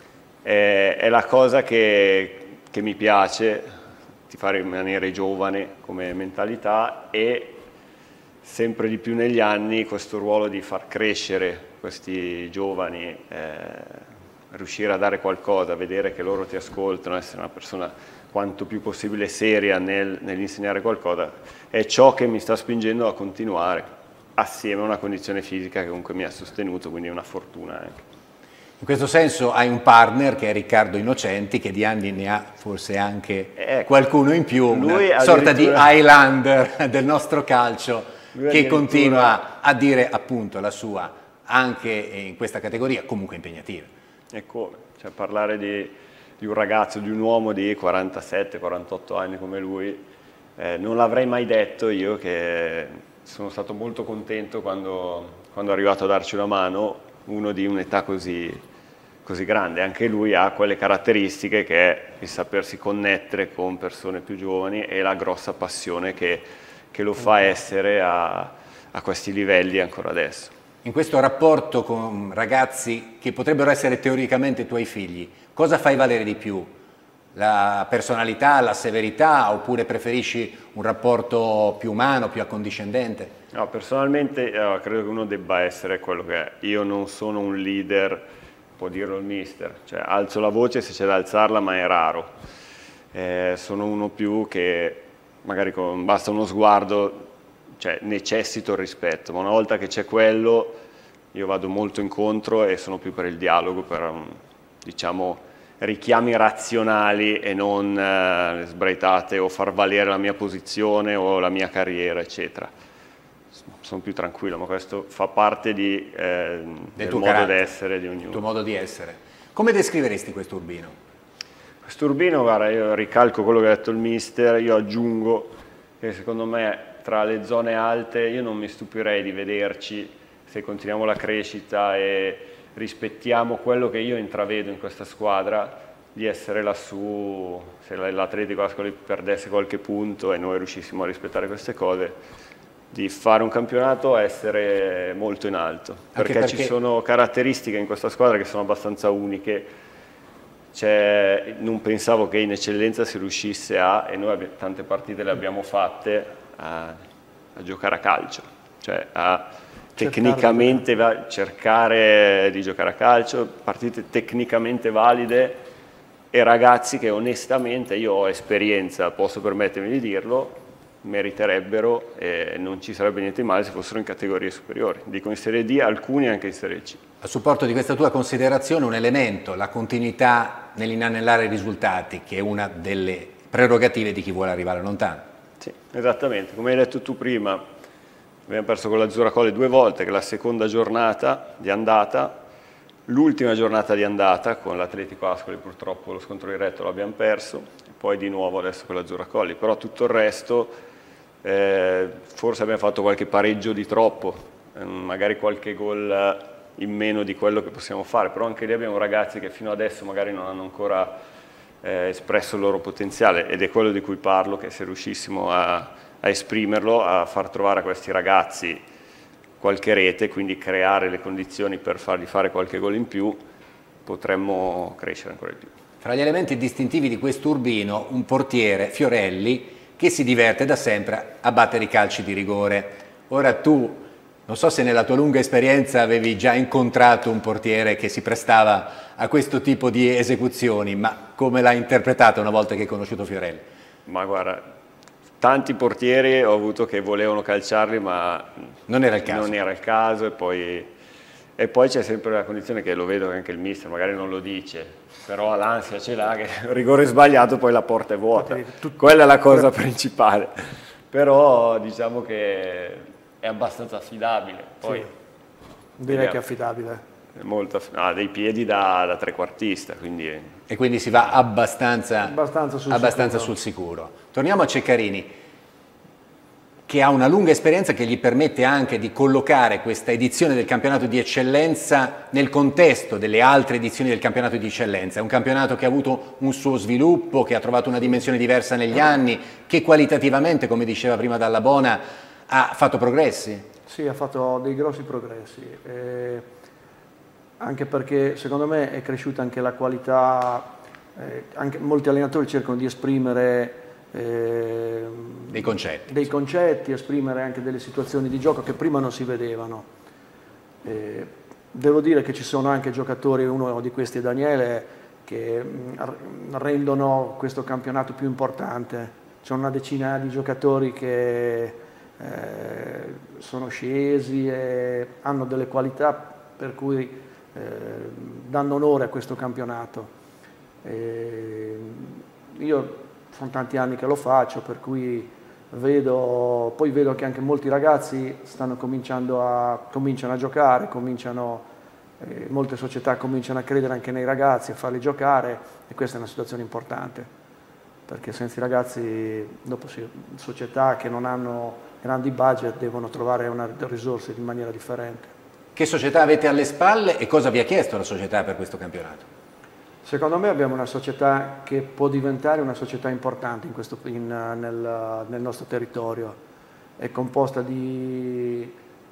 è la cosa che mi piace, ti fa rimanere giovane come mentalità, e sempre di più negli anni questo ruolo di far crescere questi giovani, riuscire a dare qualcosa, vedere che loro ti ascoltano, essere una persona quanto più possibile seria nell'insegnare qualcosa, è ciò che mi sta spingendo a continuare, assieme a una condizione fisica che comunque mi ha sostenuto, quindi è una fortuna anche. In questo senso hai un partner che è Riccardo Innocenti, che di anni ne ha forse anche qualcuno in più, una sorta di Highlander del nostro calcio, che continua a dire appunto la sua anche in questa categoria comunque impegnativa. E come? Cioè, parlare di un ragazzo, di un uomo di 47-48 anni come lui, non l'avrei mai detto io, che sono stato molto contento quando è arrivato a darci una mano, uno di un'età così grande. Anche lui ha quelle caratteristiche, che è il sapersi connettere con persone più giovani e la grossa passione che lo fa essere a questi livelli ancora adesso. In questo rapporto con ragazzi che potrebbero essere teoricamente tuoi figli, cosa fai valere di più? La personalità, la severità, oppure preferisci un rapporto più umano, più accondiscendente? No, personalmente credo che uno debba essere quello che è. Io non sono un leader, può dirlo il mister, cioè alzo la voce se c'è da alzarla, ma è raro. Sono uno più che magari basta uno sguardo cioè, necessito il rispetto, ma una volta che c'è quello io vado molto incontro e sono più per il dialogo, per diciamo richiami razionali e non sbraitate o far valere la mia posizione o la mia carriera, eccetera. Sono più tranquillo, ma questo fa parte del modo di essere di ognuno. Il tuo modo di essere. Come descriveresti questo Urbino? Questo Urbino, guarda, io ricalco quello che ha detto il mister, io aggiungo che secondo me tra le zone alte io non mi stupirei di vederci, se continuiamo la crescita e rispettiamo quello che io intravedo in questa squadra, di essere lassù, se l'Atletico Ascoli perdesse qualche punto e noi riuscissimo a rispettare queste cose, di fare un campionato a essere molto in alto, perché ci sono caratteristiche in questa squadra che sono abbastanza uniche. Non pensavo che in eccellenza si riuscisse e noi tante partite le abbiamo fatte, a giocare a calcio, cioè tecnicamente cercare di giocare a calcio, partite tecnicamente valide e ragazzi che onestamente, io ho esperienza, posso permettermi di dirlo, meriterebbero e non ci sarebbe niente di male se fossero in categorie superiori. Dico in Serie D, alcuni anche in Serie C. A supporto di questa tua considerazione un elemento, la continuità nell'inanellare i risultati, che è una delle prerogative di chi vuole arrivare lontano. Sì, esattamente. Come hai detto tu prima, abbiamo perso con l'Azzurra Colli 2 volte, che è la seconda giornata di andata, l'ultima giornata di andata con l'Atletico Ascoli, purtroppo lo scontro diretto l'abbiamo perso, e poi di nuovo adesso con l'Azzurra Colli, però tutto il resto forse abbiamo fatto qualche pareggio di troppo, magari qualche gol in meno di quello che possiamo fare, però anche lì abbiamo ragazzi che fino adesso magari non hanno ancora espresso il loro potenziale, ed è quello di cui parlo, che se riuscissimo a esprimerlo, a far trovare a questi ragazzi qualche rete, quindi creare le condizioni per fargli fare qualche gol in più, potremmo crescere ancora di più. Fra gli elementi distintivi di quest'Urbino, un portiere, Fiorelli, che si diverte da sempre a battere i calci di rigore. Ora tu, non so se nella tua lunga esperienza avevi già incontrato un portiere che si prestava a questo tipo di esecuzioni, ma come l'hai interpretata una volta che hai conosciuto Fiorelli? Ma guarda, tanti portieri ho avuto che volevano calciarli, ma non era il caso. Non era il caso, e poi c'è sempre la condizione che lo vedo anche il mister, magari non lo dice, però l'ansia ce l'ha, che il rigore sbagliato poi la porta è vuota. Quella è la cosa principale. Però diciamo che è abbastanza affidabile. Poi, sì, direi che è affidabile. Ha dei piedi da trequartista. Quindi e quindi si va abbastanza sul sicuro. Torniamo a Ceccarini, che ha una lunga esperienza che gli permette anche di collocare questa edizione del campionato di eccellenza nel contesto delle altre edizioni del campionato di eccellenza. È un campionato che ha avuto un suo sviluppo, che ha trovato una dimensione diversa negli anni, che qualitativamente, come diceva prima Dalla Bona, ha fatto progressi. Sì, ha fatto dei grossi progressi, anche perché secondo me è cresciuta anche la qualità, anche molti allenatori cercano di esprimere dei concetti, esprimere anche delle situazioni di gioco che prima non si vedevano. Devo dire che ci sono anche giocatori, uno di questi è Daniele, che rendono questo campionato più importante. C'è una decina di giocatori che sono scesi e hanno delle qualità per cui danno onore a questo campionato. Io sono tanti anni che lo faccio, per cui vedo che anche molti ragazzi cominciano a giocare, molte società cominciano a credere anche nei ragazzi, a farli giocare, e questa è una situazione importante, perché senza i ragazzi, dopo società che non hanno grandi budget devono trovare una risorsa in maniera differente. Che società avete alle spalle e cosa vi ha chiesto la società per questo campionato? Secondo me abbiamo una società che può diventare una società importante nel nostro territorio. È composta di...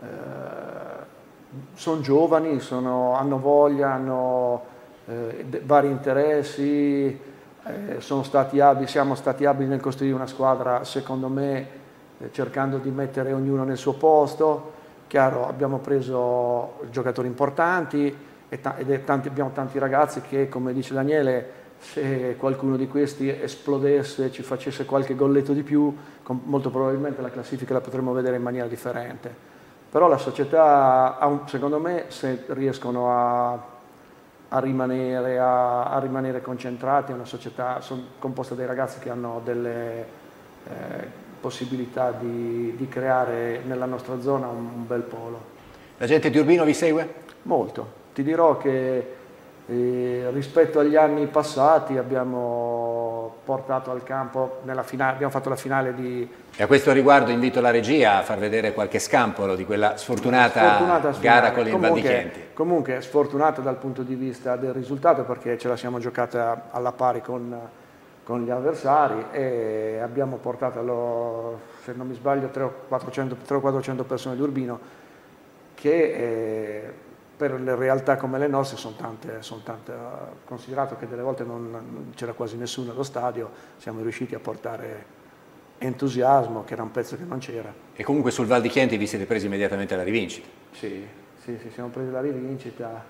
sono giovani, hanno voglia, hanno vari interessi, siamo stati abili nel costruire una squadra, secondo me, cercando di mettere ognuno nel suo posto. Chiaro, abbiamo preso giocatori importanti, abbiamo tanti ragazzi che, come dice Daniele, se qualcuno di questi esplodesse, ci facesse qualche golletto di più, molto probabilmente la classifica la potremmo vedere in maniera differente. Però la società, secondo me, se riescono a rimanere concentrati, è una società composta dai ragazzi che hanno delle possibilità di creare nella nostra zona un bel polo. La gente di Urbino vi segue? Molto. Ti dirò che rispetto agli anni passati abbiamo portato al campo, abbiamo fatto la finale di... E a questo riguardo invito la regia a far vedere qualche scampolo di quella sfortunata gara con il Val di Chienti. Comunque sfortunata dal punto di vista del risultato, perché ce la siamo giocata alla pari con gli avversari e abbiamo portato, se non mi sbaglio, 300-400 persone di Urbino, che per le realtà come le nostre sono tante, considerato che delle volte non c'era quasi nessuno allo stadio, siamo riusciti a portare entusiasmo, che era un pezzo che non c'era. E comunque sul Val di Chienti vi siete presi immediatamente la rivincita? Sì, siamo presi la rivincita.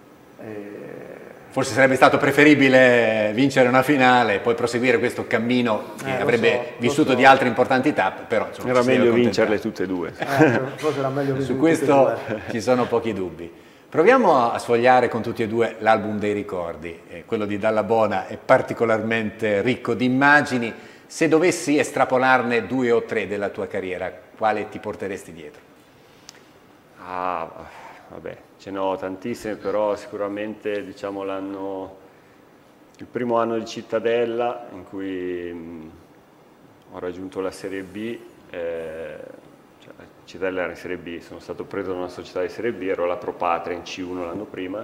Forse sarebbe stato preferibile vincere una finale e poi proseguire questo cammino che avrebbe vissuto di altre importanti tappe, però insomma, era meglio vincerle tutte e due. Forse era meglio Su questo ci sono pochi dubbi. Proviamo a sfogliare con tutti e due l'album dei ricordi. Quello di Dallabona è particolarmente ricco di immagini. Se dovessi estrapolarne 2 o 3 della tua carriera, quale ti porteresti dietro? Vabbè, ce ne ho tantissime, però sicuramente diciamo il primo anno di Cittadella, in cui ho raggiunto la Serie B, Cittadella era in Serie B, sono stato preso da una società di Serie B, ero la Pro Patria in C1 l'anno prima,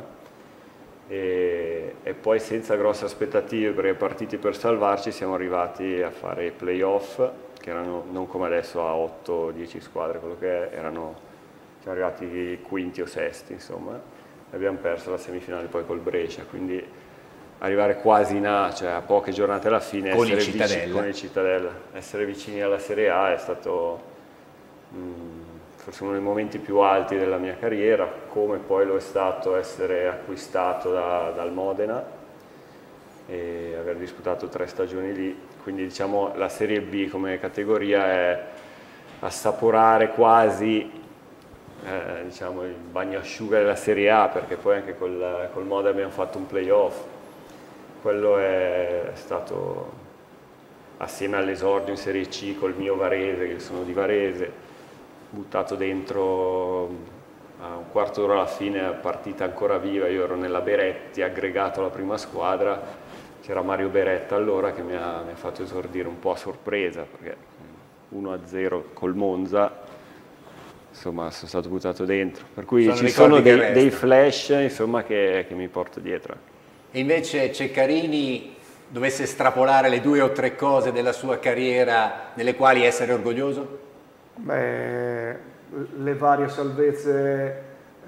e poi senza grosse aspettative, perché partiti per salvarci siamo arrivati a fare i play-off, che erano non come adesso a 8-10 squadre, quello che siamo arrivati quinti o sesti, insomma, e abbiamo perso la semifinale poi col Brescia, quindi arrivare quasi in A, cioè a poche giornate alla fine, con il Cittadella, essere vicini alla Serie A è stato forse uno dei momenti più alti della mia carriera, come poi lo è stato essere acquistato dal Modena e aver disputato 3 stagioni lì, quindi diciamo la Serie B come categoria è assaporare quasi diciamo il bagnasciuga della Serie A, perché poi anche col Modena abbiamo fatto un playoff, quello è stato assieme all'esordio in Serie C col mio Varese, che sono di Varese, buttato dentro a un quarto d'ora alla fine, partita ancora viva, io ero nella Beretti, aggregato alla prima squadra, c'era Mario Beretta allora che mi ha fatto esordire un po' a sorpresa, perché 1-0 col Monza, insomma sono stato buttato dentro, per cui ci sono dei flash insomma, che mi porto dietro. E invece Ceccarini dovesse estrapolare le 2 o 3 cose della sua carriera nelle quali essere orgoglioso? Beh, le varie salvezze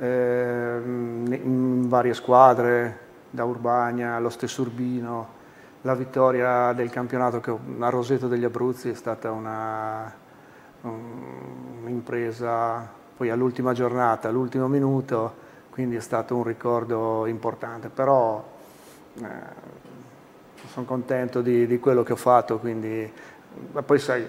in varie squadre, da Urbania allo stesso Urbino, la vittoria del campionato a Roseto degli Abruzzi è stata un'impresa, poi all'ultima giornata, all'ultimo minuto, quindi è stato un ricordo importante, però sono contento di quello che ho fatto, quindi poi sai,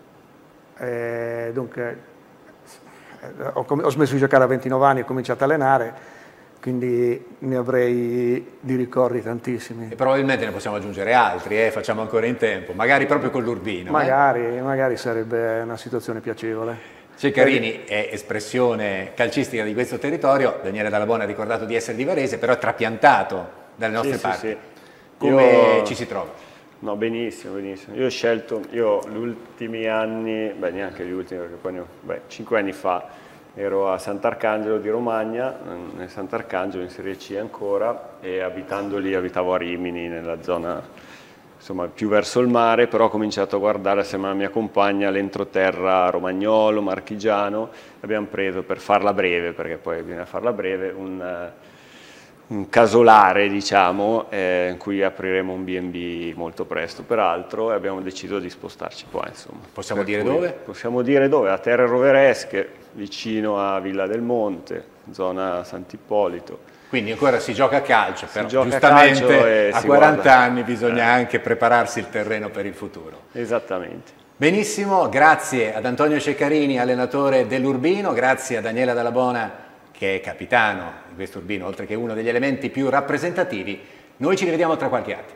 dunque ho smesso di giocare a 29 anni, ho cominciato a allenare, quindi ne avrei di ricordi tantissimi. E probabilmente ne possiamo aggiungere altri, facciamo ancora in tempo, magari proprio con l'Urbino. Magari sarebbe una situazione piacevole. Ceccarini è espressione calcistica di questo territorio, Daniele Dallabona ha ricordato di essere di Varese, però è trapiantato dalle nostre parti. Sì. Come ci si trova? No, benissimo. Io ho scelto, gli ultimi anni, neanche gli ultimi, perché poi 5 anni fa ero a Sant'Arcangelo di Romagna, nel Sant'Arcangelo in Serie C ancora, e abitando lì, abitavo a Rimini, nella zona insomma più verso il mare, però ho cominciato a guardare assieme alla mia compagna l'entroterra romagnolo, marchigiano, e abbiamo preso, per farla breve, perché poi bisogna farla breve, un casolare, diciamo, in cui apriremo un B&B molto presto, peraltro, e abbiamo deciso di spostarci qua, insomma. Possiamo dire dove? Possiamo dire dove, a Terre Roveresche, vicino a Villa del Monte, zona Sant'Ippolito. Quindi ancora si gioca a calcio, però gioca a giustamente calcio e a si 40 guarda. anni bisogna anche prepararsi il terreno per il futuro. Esattamente. Benissimo, grazie ad Antonio Ceccarini, allenatore dell'Urbino, grazie a Daniela Dalla Bona, che è capitano di questo Urbino, oltre che uno degli elementi più rappresentativi. Noi ci rivediamo tra qualche attimo.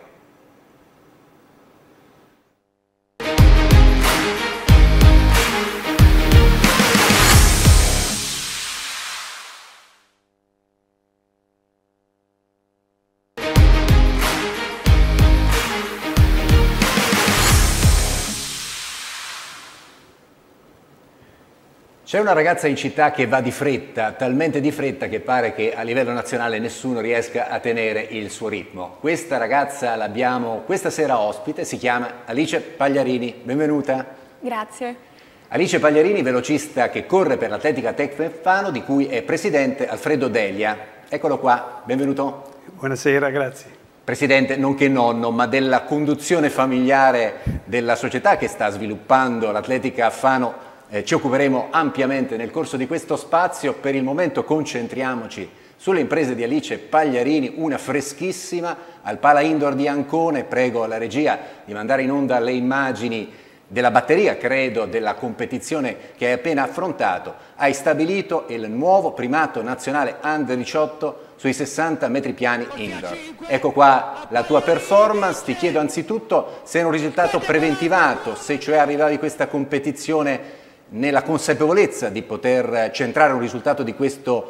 C'è una ragazza in città che va di fretta, talmente di fretta che pare che a livello nazionale nessuno riesca a tenere il suo ritmo. Questa ragazza l'abbiamo questa sera ospite, si chiama Alice Pagliarini. Benvenuta. Grazie. Alice Pagliarini, velocista che corre per l'Atletica Tecno Fano, di cui è presidente Alfredo Delia. Eccolo qua, benvenuto. Buonasera, grazie. Presidente, nonché nonno, ma della conduzione familiare della società che sta sviluppando l'Atletica Fano. Ci occuperemo ampiamente nel corso di questo spazio. Per il momento concentriamoci sulle imprese di Alice Pagliarini, una freschissima al Pala Indoor di Ancone. Prego la regia di mandare in onda le immagini della batteria, credo, della competizione che hai appena affrontato. Hai stabilito il nuovo primato nazionale Under 18 sui 60 metri piani indoor. Ecco qua la tua performance. Ti chiedo anzitutto se è un risultato preventivato, se cioè arrivavi a questa competizione nella consapevolezza di poter centrare un risultato di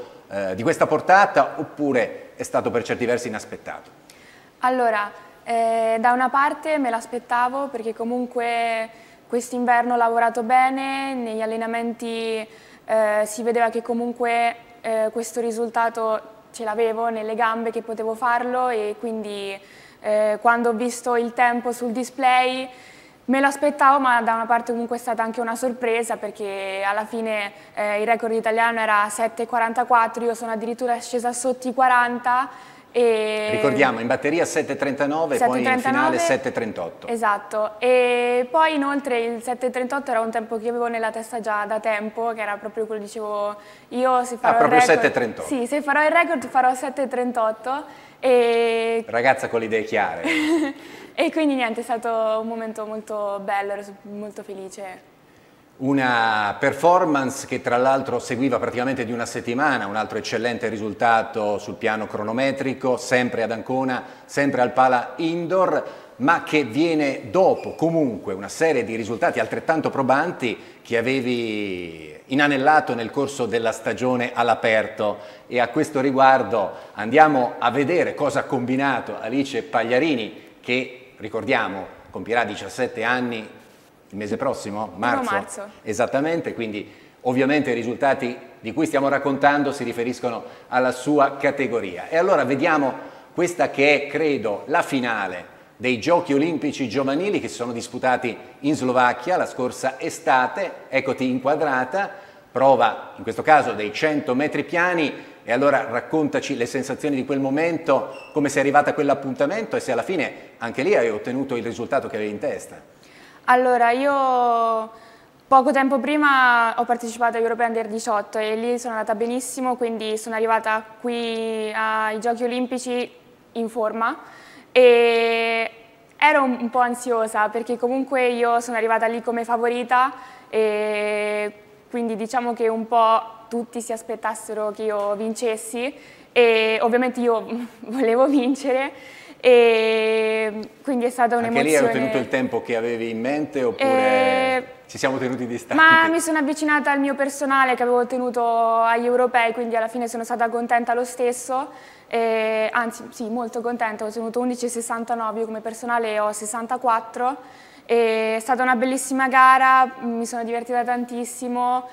questa portata, oppure è stato per certi versi inaspettato? Allora, da una parte me l'aspettavo perché comunque quest'inverno ho lavorato bene, negli allenamenti si vedeva che comunque questo risultato ce l'avevo nelle gambe, che potevo farlo, e quindi quando ho visto il tempo sul display me lo aspettavo, ma da una parte comunque è stata anche una sorpresa, perché alla fine il record italiano era 7,44, io sono addirittura scesa sotto i 40. E ricordiamo, in batteria 7,39 e poi in finale 7,38. Esatto, e poi inoltre il 7,38 era un tempo che avevo nella testa già da tempo, che era proprio quello, dicevo, io se farò proprio il record, 7,38. Sì, se farò il record farò 7,38. E ragazza con le idee chiare. E quindi niente, è stato un momento molto bello, ero molto felice. Una performance che tra l'altro seguiva praticamente di una settimana, un altro eccellente risultato sul piano cronometrico, sempre ad Ancona, sempre al Pala Indoor, ma che viene dopo comunque una serie di risultati altrettanto probanti che avevi inanellato nel corso della stagione all'aperto. E a questo riguardo andiamo a vedere cosa ha combinato Alice Pagliarini, che ricordiamo compierà 17 anni il mese prossimo, marzo. Esattamente, quindi ovviamente i risultati di cui stiamo raccontando si riferiscono alla sua categoria. E allora vediamo questa che è, credo, la finale dei Giochi Olimpici Giovanili che si sono disputati in Slovacchia la scorsa estate. Eccoti inquadrata, prova in questo caso dei 100 metri piani. E allora raccontaci le sensazioni di quel momento, come sei arrivata a quell'appuntamento e se alla fine anche lì hai ottenuto il risultato che avevi in testa. Allora, io poco tempo prima ho partecipato agli Europei Under 18 e lì sono andata benissimo, quindi sono arrivata qui ai Giochi Olimpici in forma e ero un po' ansiosa perché comunque io sono arrivata lì come favorita e quindi diciamo che un po' tutti si aspettassero che io vincessi e ovviamente io volevo vincere. E quindi è stata un'emozione. Anche lì hai ottenuto il tempo che avevi in mente oppure ci siamo tenuti distanti? Ma mi sono avvicinata al mio personale che avevo ottenuto agli europei, quindi alla fine sono stata contenta lo stesso, anzi sì, molto contenta, ho ottenuto 11,69 come personale, ho 64, è stata una bellissima gara, mi sono divertita tantissimo.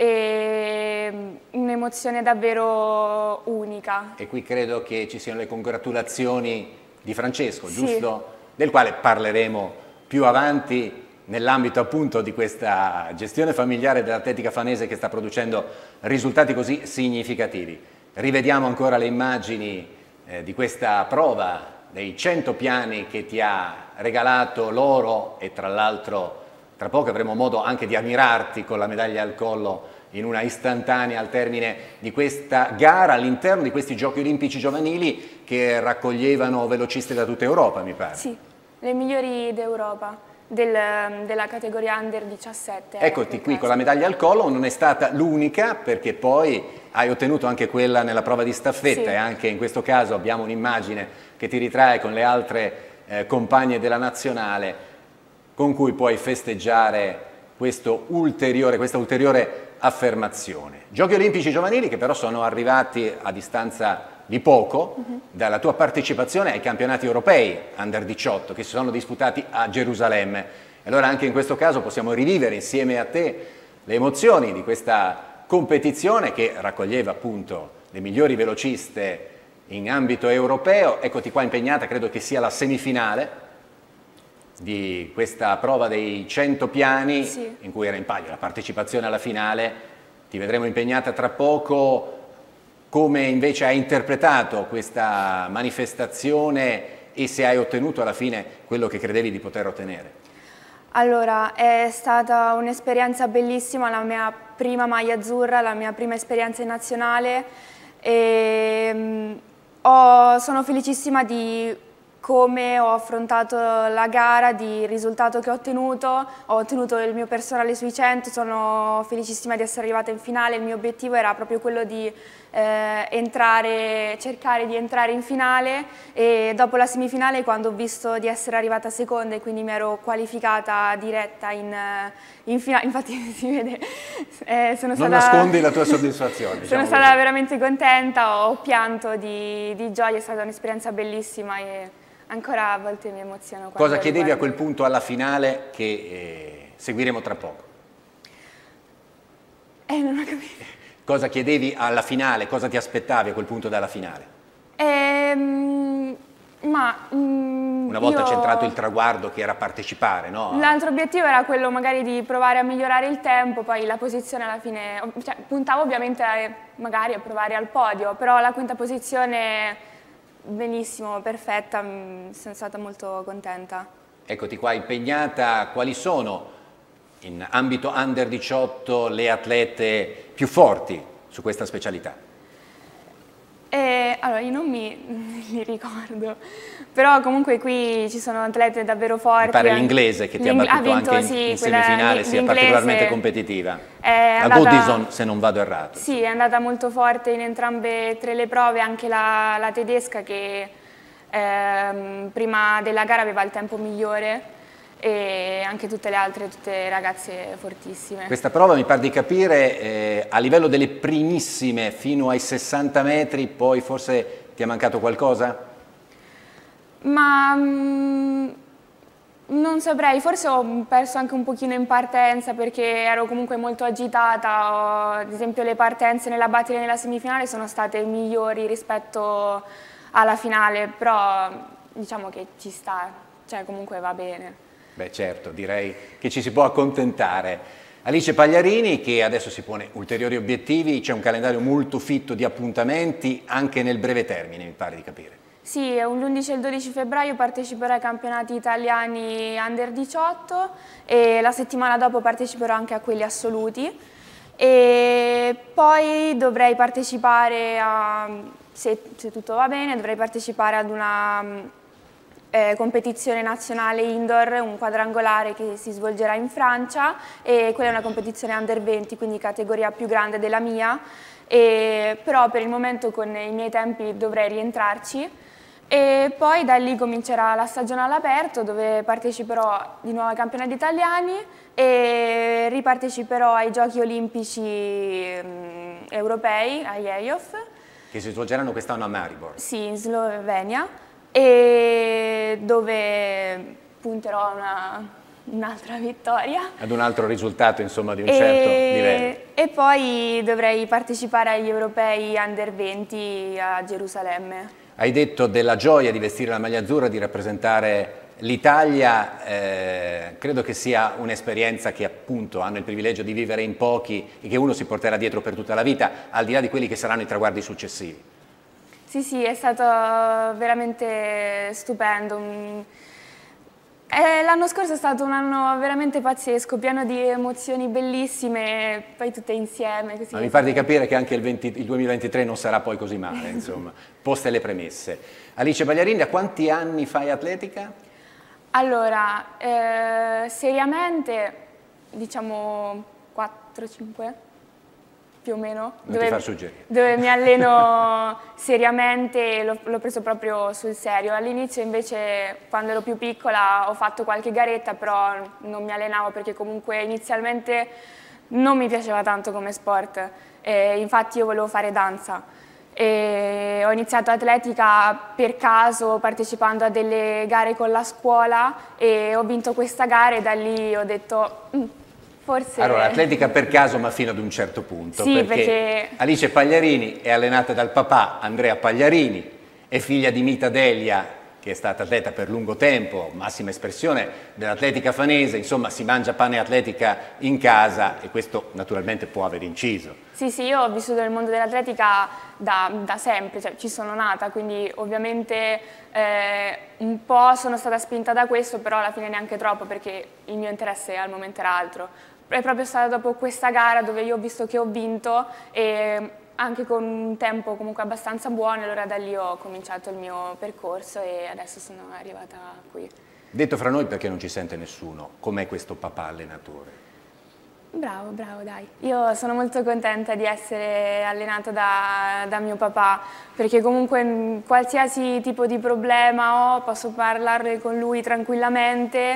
E un'emozione davvero unica. E qui credo che ci siano le congratulazioni di Francesco, sì, giusto? Del quale parleremo più avanti nell'ambito appunto di questa gestione familiare dell'atletica fanese che sta producendo risultati così significativi. Rivediamo ancora le immagini di questa prova dei 100 piani che ti ha regalato l'oro e tra l'altro tra poco avremo modo anche di ammirarti con la medaglia al collo in una istantanea al termine di questa gara all'interno di questi Giochi Olimpici giovanili che raccoglievano velocisti da tutta Europa, mi pare. Sì, le migliori d'Europa, della categoria Under 17. Eccoti qui con la medaglia al collo, non è stata l'unica perché poi hai ottenuto anche quella nella prova di staffetta, sì. E anche in questo caso abbiamo un'immagine che ti ritrae con le altre compagne della nazionale con cui puoi festeggiare questa ulteriore affermazione. Giochi Olimpici giovanili che però sono arrivati a distanza di poco dalla tua partecipazione ai campionati europei Under 18 che si sono disputati a Gerusalemme. E allora anche in questo caso possiamo rivivere insieme a te le emozioni di questa competizione che raccoglieva appunto le migliori velociste in ambito europeo. Eccoti qua impegnata, credo che sia la semifinale di questa prova dei 100 piani, sì, in cui era in palio la partecipazione alla finale. Ti vedremo impegnata tra poco. Come invece hai interpretato questa manifestazione e se hai ottenuto alla fine quello che credevi di poter ottenere? Allora, è stata un'esperienza bellissima, la mia prima maglia azzurra, la mia prima esperienza in nazionale e sono felicissima di come ho affrontato la gara, di risultato che ho ottenuto il mio personale sui 100, sono felicissima di essere arrivata in finale, il mio obiettivo era proprio quello di cercare di entrare in finale e dopo la semifinale quando ho visto di essere arrivata seconda e quindi mi ero qualificata diretta in finale, infatti si vede, non nascondi la tua soddisfazione. Sono stata veramente contenta, ho pianto di gioia, è stata un'esperienza bellissima e ancora a volte mi emoziono. Cosa chiedevi a quel punto alla finale che seguiremo tra poco? Non ho capito. Cosa chiedevi alla finale? Cosa ti aspettavi a quel punto dalla finale? Una volta centrato il traguardo che era partecipare, no? L'altro obiettivo era quello magari di provare a migliorare il tempo, poi la posizione alla fine, cioè, puntavo ovviamente magari a provare al podio, però la quinta posizione benissimo, perfetta, sono stata molto contenta. Eccoti qua impegnata, quali sono in ambito Under 18 le atlete più forti su questa specialità? Allora, io non li ricordo, però comunque qui ci sono atlete davvero forti. Mi pare l'inglese che ti ha battuto anche in semifinale sia particolarmente competitiva. La Goddison, se non vado errato. Sì, è andata molto forte in entrambe tre le prove, anche la tedesca che prima della gara aveva il tempo migliore e anche tutte le altre, tutte ragazze fortissime. Questa prova mi pare di capire a livello delle primissime fino ai 60 metri, poi forse ti è mancato qualcosa? Ma non saprei, forse ho perso anche un pochino in partenza perché ero comunque molto agitata, ad esempio le partenze nella batteria nella semifinale sono state migliori rispetto alla finale, però diciamo che ci sta, cioè comunque va bene. Beh certo, direi che ci si può accontentare. Alice Pagliarini che adesso si pone ulteriori obiettivi, c'è un calendario molto fitto di appuntamenti anche nel breve termine, mi pare di capire. Sì, l'11 e il 12 febbraio parteciperò ai campionati italiani Under 18 e la settimana dopo parteciperò anche a quelli assoluti e poi dovrei partecipare, se tutto va bene, dovrei partecipare ad una competizione nazionale indoor, un quadrangolare che si svolgerà in Francia e quella è una competizione Under 20, quindi categoria più grande della mia, però per il momento con i miei tempi dovrei rientrarci e poi da lì comincerà la stagione all'aperto dove parteciperò di nuovo ai campionati italiani e riparteciperò ai Giochi Olimpici europei, agli EIOF. Che si svolgeranno quest'anno a Maribor. Sì, in Slovenia. E dove punterò a un'altra vittoria. Ad un altro risultato, insomma, di un certo livello. E poi dovrei partecipare agli europei Under 20 a Gerusalemme. Hai detto della gioia di vestire la maglia azzurra, di rappresentare l'Italia, credo che sia un'esperienza che appunto hanno il privilegio di vivere in pochi e che uno si porterà dietro per tutta la vita, al di là di quelli che saranno i traguardi successivi. Sì, è stato veramente stupendo. L'anno scorso è stato un anno veramente pazzesco, pieno di emozioni bellissime, poi tutte insieme. Così. Ma mi pare di capire che anche il 2023 non sarà poi così male, insomma, poste le premesse. Alice Pagliarini, da quanti anni fai atletica? Allora, seriamente, diciamo 4-5, più o meno. Non ti far suggerire. Dove mi alleno seriamente e l'ho preso proprio sul serio. All'inizio invece, quando ero più piccola, ho fatto qualche garetta, però non mi allenavo perché comunque inizialmente non mi piaceva tanto come sport. Infatti io volevo fare danza. Ho iniziato atletica per caso partecipando a delle gare con la scuola e ho vinto questa gara e da lì ho detto forse... Allora, atletica per caso ma fino ad un certo punto, sì, perché Alice Pagliarini è allenata dal papà Andrea Pagliarini, è figlia di Mita Delia, che è stata atleta per lungo tempo, massima espressione dell'atletica fanese, insomma si mangia pane atletica in casa e questo naturalmente può aver inciso. Sì, sì, io ho vissuto nel mondo dell'atletica da sempre, cioè ci sono nata, quindi ovviamente un po' sono stata spinta da questo, però alla fine neanche troppo perché il mio interesse al momento era altro. È proprio stata dopo questa gara dove io ho visto che ho vinto e anche con un tempo comunque abbastanza buono, allora da lì ho cominciato il mio percorso e adesso sono arrivata qui. Detto fra noi perché non ci sente nessuno, com'è questo papà allenatore? Bravo, bravo, dai. Io sono molto contenta di essere allenata da mio papà, perché comunque qualsiasi tipo di problema ho, posso parlarne con lui tranquillamente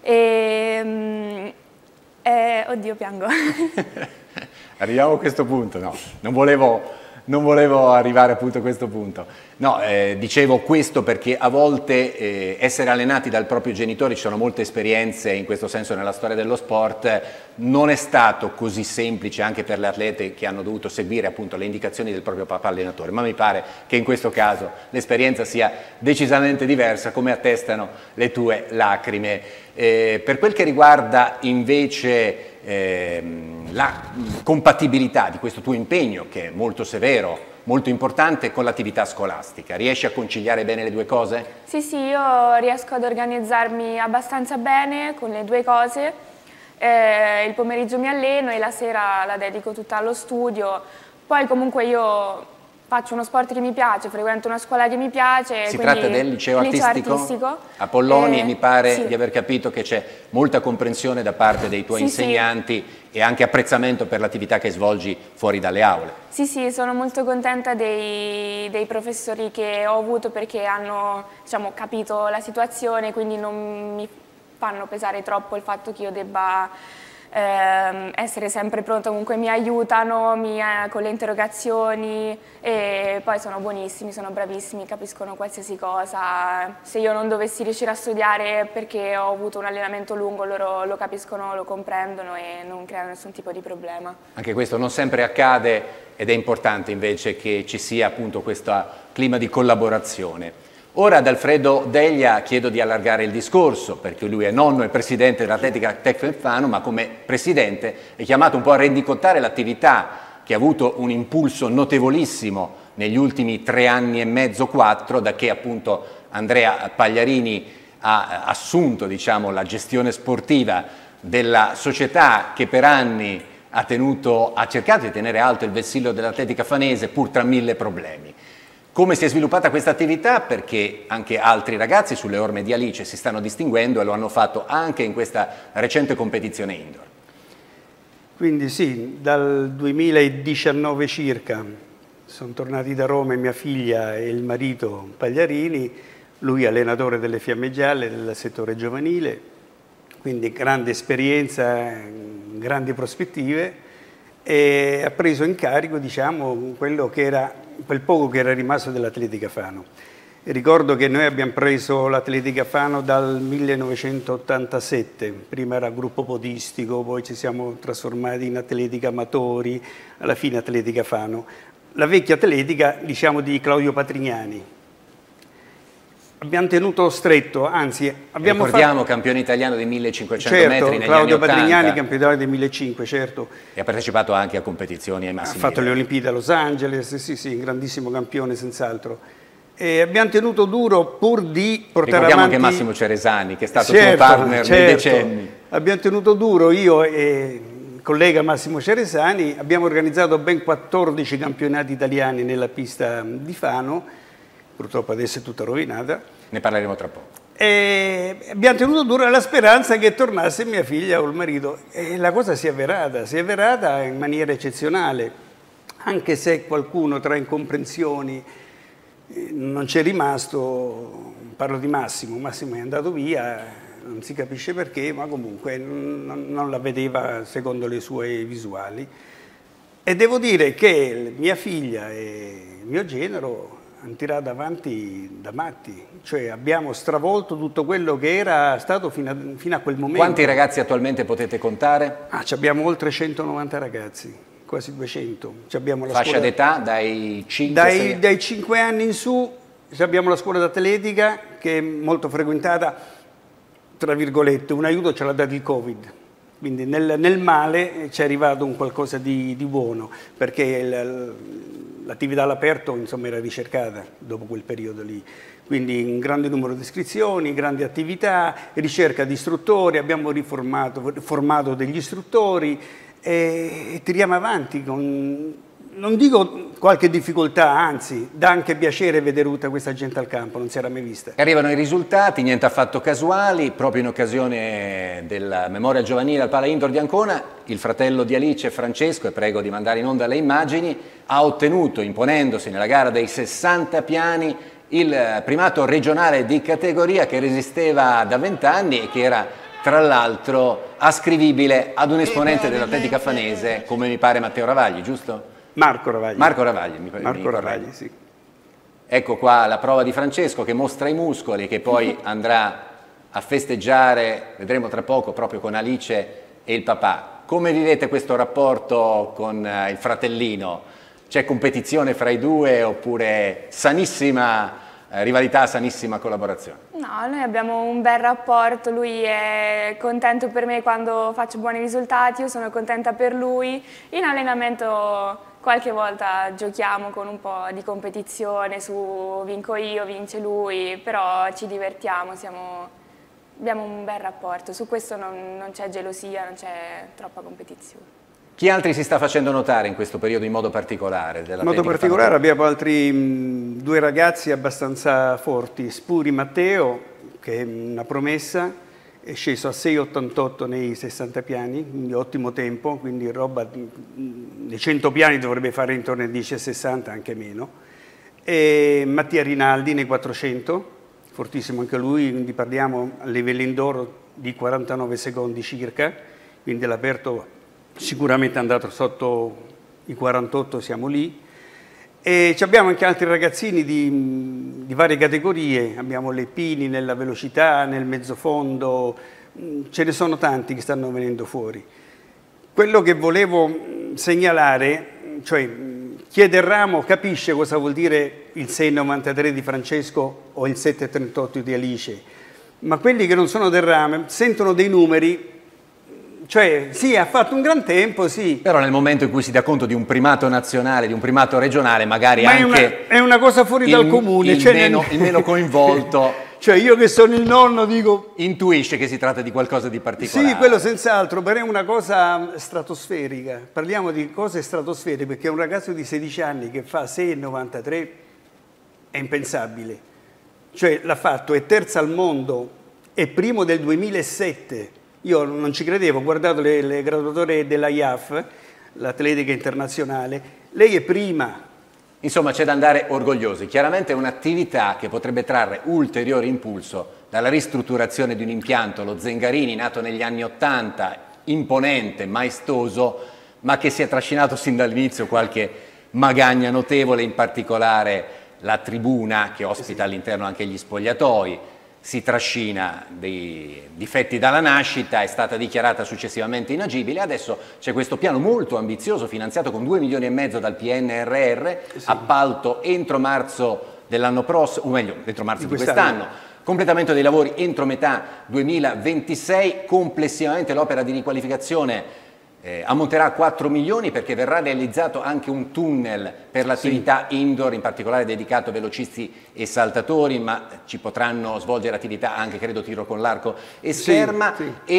e... oddio, piango. Arriviamo a questo punto, no, non volevo arrivare appunto a questo punto. No, dicevo questo perché a volte essere allenati dal proprio genitore, ci sono molte esperienze in questo senso nella storia dello sport, non è stato così semplice anche per le atlete che hanno dovuto seguire appunto le indicazioni del proprio papà allenatore, ma mi pare che in questo caso l'esperienza sia decisamente diversa, come attestano le tue lacrime. Per quel che riguarda invece la compatibilità di questo tuo impegno, che è molto severo, molto importante, con l'attività scolastica, riesci a conciliare bene le due cose? Sì, sì, io riesco ad organizzarmi abbastanza bene con le due cose. Il pomeriggio mi alleno e la sera la dedico tutta allo studio. Poi comunque io faccio uno sport che mi piace, frequento una scuola che mi piace. Si tratta del liceo artistico a Polloni, mi pare sì, di aver capito che c'è molta comprensione da parte dei tuoi insegnanti e anche apprezzamento per l'attività che svolgi fuori dalle aule. Sì, sì, sono molto contenta dei professori che ho avuto perché hanno, diciamo, capito la situazione, quindi non mi fanno pesare troppo il fatto che io debba essere sempre pronta, comunque mi aiutano con le interrogazioni e poi sono buonissimi, sono bravissimi, capiscono qualsiasi cosa. Se io non dovessi riuscire a studiare perché ho avuto un allenamento lungo, loro lo capiscono, lo comprendono e non creano nessun tipo di problema. Anche questo non sempre accade ed è importante invece che ci sia appunto questo clima di collaborazione. Ora ad Alfredo Delia chiedo di allargare il discorso, perché lui è nonno e presidente dell'Atletica Tecfen Fano, ma come presidente è chiamato un po' a rendicontare l'attività che ha avuto un impulso notevolissimo negli ultimi 3 anni e mezzo, 4, da che appunto Andrea Pagliarini ha assunto, diciamo, la gestione sportiva della società che per anni ha cercato di tenere alto il vessillo dell'atletica fanese pur tra 1000 problemi. Come si è sviluppata questa attività? Perché anche altri ragazzi sulle orme di Alice si stanno distinguendo e lo hanno fatto anche in questa recente competizione indoor. Quindi sì, dal 2019 circa sono tornati da Roma mia figlia e il marito Pagliarini, lui allenatore delle Fiamme Gialle del settore giovanile, quindi grande esperienza, grandi prospettive, e ha preso in carico, diciamo, quel poco che era rimasto dell'Atletica Fano. E ricordo che noi abbiamo preso l'Atletica Fano dal 1987, prima era gruppo podistico, poi ci siamo trasformati in Atletica Amatori, alla fine Atletica Fano. La vecchia atletica, diciamo, di Claudio Patrignani. Abbiamo tenuto stretto, anzi abbiamo Ricordiamo campione italiano dei 1500 metri negli anni Claudio 80. Patrignani, campione dei 1500, certo. E ha partecipato anche a competizioni ai massimi Ha fatto livelli. le Olimpiadi a Los Angeles, sì, grandissimo campione senz'altro. E abbiamo tenuto duro pur di portare Ricordiamo avanti... anche Massimo Ceresani, che è stato certo, tuo partner nei decenni. Abbiamo tenuto duro, io e il collega Massimo Ceresani, abbiamo organizzato ben 14 campionati italiani nella pista di Fano, purtroppo adesso è tutta rovinata. Ne parleremo tra poco. E abbiamo tenuto duro alla speranza che tornasse mia figlia o il marito, e la cosa si è avverata in maniera eccezionale, anche se qualcuno tra incomprensioni non c'è rimasto. Parlo di Massimo è andato via, non si capisce perché, ma comunque non la vedeva secondo le sue visuali. E devo dire che mia figlia e mio genero hanno tirato avanti da matti, cioè abbiamo stravolto tutto quello che era stato fino a quel momento. Quanti ragazzi attualmente potete contare? Abbiamo oltre 190 ragazzi. Quasi 200. Abbiamo la Fascia d'età dai 5 dai 5 anni in su. Abbiamo la scuola d'atletica che è molto frequentata, tra virgolette, un aiuto ce l'ha dato il Covid, quindi nel male ci è arrivato un qualcosa di buono, perché l'attività all'aperto insomma era ricercata dopo quel periodo lì. Quindi un grande numero di iscrizioni, grandi attività, ricerca di istruttori, abbiamo formato degli istruttori, e tiriamo avanti con, non dico qualche difficoltà, anzi dà anche piacere vedere tutta questa gente al campo, non si era mai vista. Arrivano i risultati, niente affatto casuali, proprio in occasione della memoria giovanile al Pala Indoor di Ancona, il fratello di Alice, Francesco, e prego di mandare in onda le immagini, ha ottenuto, imponendosi nella gara dei 60 piani, il primato regionale di categoria che resisteva da 20 anni e che era tra l'altro ascrivibile ad un esponente dell'atletica fanese come mi pare Matteo Ravagli, giusto? Marco Ravagli. Marco Ravagli, Marco Ravagli, sì. Ecco qua la prova di Francesco che mostra i muscoli, che poi andrà a festeggiare, vedremo tra poco, proprio con Alice e il papà. Come vivete questo rapporto con il fratellino? C'è competizione fra i due oppure sanissima rivalità, sanissima collaborazione? No, noi abbiamo un bel rapporto, lui è contento per me quando faccio buoni risultati, io sono contenta per lui. In allenamento qualche volta giochiamo con un po' di competizione su vinco io, vince lui, però ci divertiamo, abbiamo un bel rapporto, su questo non c'è gelosia, non c'è troppa competizione. Chi altri si sta facendo notare in questo periodo in modo particolare? In modo particolare abbiamo altri due ragazzi abbastanza forti, Spuri Matteo, che è una promessa, è sceso a 6,88 nei 60 piani, quindi ottimo tempo, quindi roba nei 100 piani dovrebbe fare intorno ai 10,60, anche meno. E Mattia Rinaldi nei 400, fortissimo anche lui, quindi parliamo a livello indoor di 49 secondi circa, quindi l'aperto sicuramente è andato sotto i 48, siamo lì. E abbiamo anche altri ragazzini di varie categorie, abbiamo le Pini nella velocità, nel mezzofondo, ce ne sono tanti che stanno venendo fuori. Quello che volevo segnalare, cioè chi è del ramo capisce cosa vuol dire il 6,93 di Francesco o il 7,38 di Alice, ma quelli che non sono del ramo sentono dei numeri. Cioè, sì, ha fatto un gran tempo, sì. Però nel momento in cui si dà conto di un primato nazionale, di un primato regionale, magari ma anche... è una cosa fuori dal comune. Il meno coinvolto... Cioè, io che sono il nonno dico... Intuisce che si tratta di qualcosa di particolare. Sì, quello senz'altro, però è una cosa stratosferica. Parliamo di cose stratosferiche, perché un ragazzo di 16 anni che fa 6,93 è impensabile. Cioè, l'ha fatto, è terza al mondo, è primo del 2007. Io non ci credevo, ho guardato le graduatorie della IAF, l'atletica internazionale, lei è prima. Insomma, c'è da andare orgogliosi. Chiaramente è un'attività che potrebbe trarre ulteriore impulso dalla ristrutturazione di un impianto, lo Zengarini, nato negli anni '80, imponente, maestoso, ma che si è trascinato sin dall'inizio qualche magagna notevole, in particolare la tribuna che ospita all'interno anche gli spogliatoi. Si trascina dei difetti dalla nascita, è stata dichiarata successivamente inagibile. Adesso c'è questo piano molto ambizioso finanziato con 2,5 milioni dal PNRR, sì. Appalto entro marzo dell'anno prossimo, o meglio, entro marzo di quest'anno, completamento dei lavori entro metà 2026, complessivamente l'opera di riqualificazione ammonterà a 4 milioni perché verrà realizzato anche un tunnel per l'attività indoor, in particolare dedicato a velocisti e saltatori, ma ci potranno svolgere attività anche, credo, tiro con l'arco e scherma,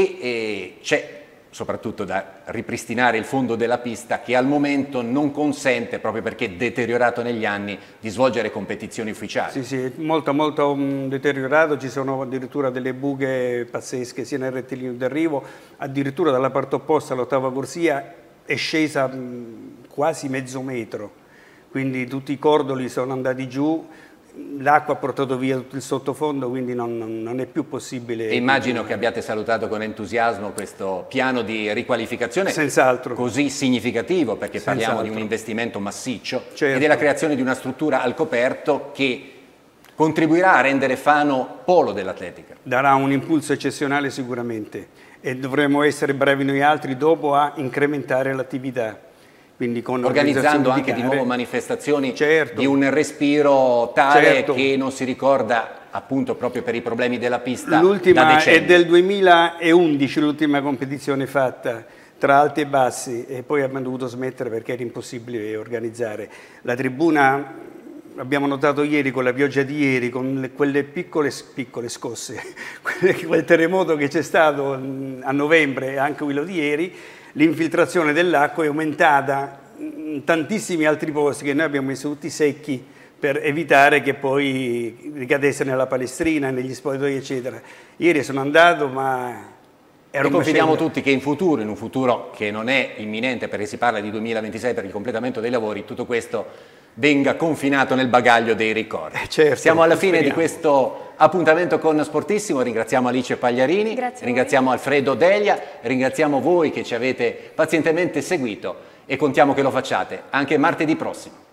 e c'è soprattutto da ripristinare il fondo della pista che al momento non consente, proprio perché deteriorato negli anni, di svolgere competizioni ufficiali. Sì, molto deteriorato, ci sono addirittura delle buche pazzesche sia nel rettilineo d'arrivo, addirittura dalla parte opposta all'ottava corsia è scesa quasi mezzo metro, quindi tutti i cordoli sono andati giù, l'acqua ha portato via tutto il sottofondo, quindi non è più possibile. E immagino che abbiate salutato con entusiasmo questo piano di riqualificazione così significativo, perché parliamo di un investimento massiccio e della creazione di una struttura al coperto che contribuirà a rendere Fano polo dell'atletica. Darà un impulso eccezionale sicuramente e dovremo essere bravi noi altri dopo a incrementare l'attività. Organizzando anche di nuovo manifestazioni di un respiro tale che non si ricorda, appunto, proprio per i problemi della pista. L'ultima è del 2011, l'ultima competizione fatta tra alti e bassi, e poi abbiamo dovuto smettere perché era impossibile organizzare. La tribuna, abbiamo notato ieri con la pioggia di ieri, con quelle piccole scosse, quel terremoto che c'è stato a novembre e anche quello di ieri, l'infiltrazione dell'acqua è aumentata in tantissimi altri posti che noi abbiamo messo tutti secchi per evitare che poi ricadesse nella palestrina, negli spogliatoi eccetera. Ieri sono andato, ma era un confidiamo tutti che in un futuro che non è imminente perché si parla di 2026 per il completamento dei lavori, tutto questo venga confinato nel bagaglio dei ricordi. Siamo alla fine di questo appuntamento con Sportissimo, ringraziamo Alice Pagliarini, ringraziamo Alfredo Delia, ringraziamo voi che ci avete pazientemente seguito e contiamo che lo facciate anche martedì prossimo.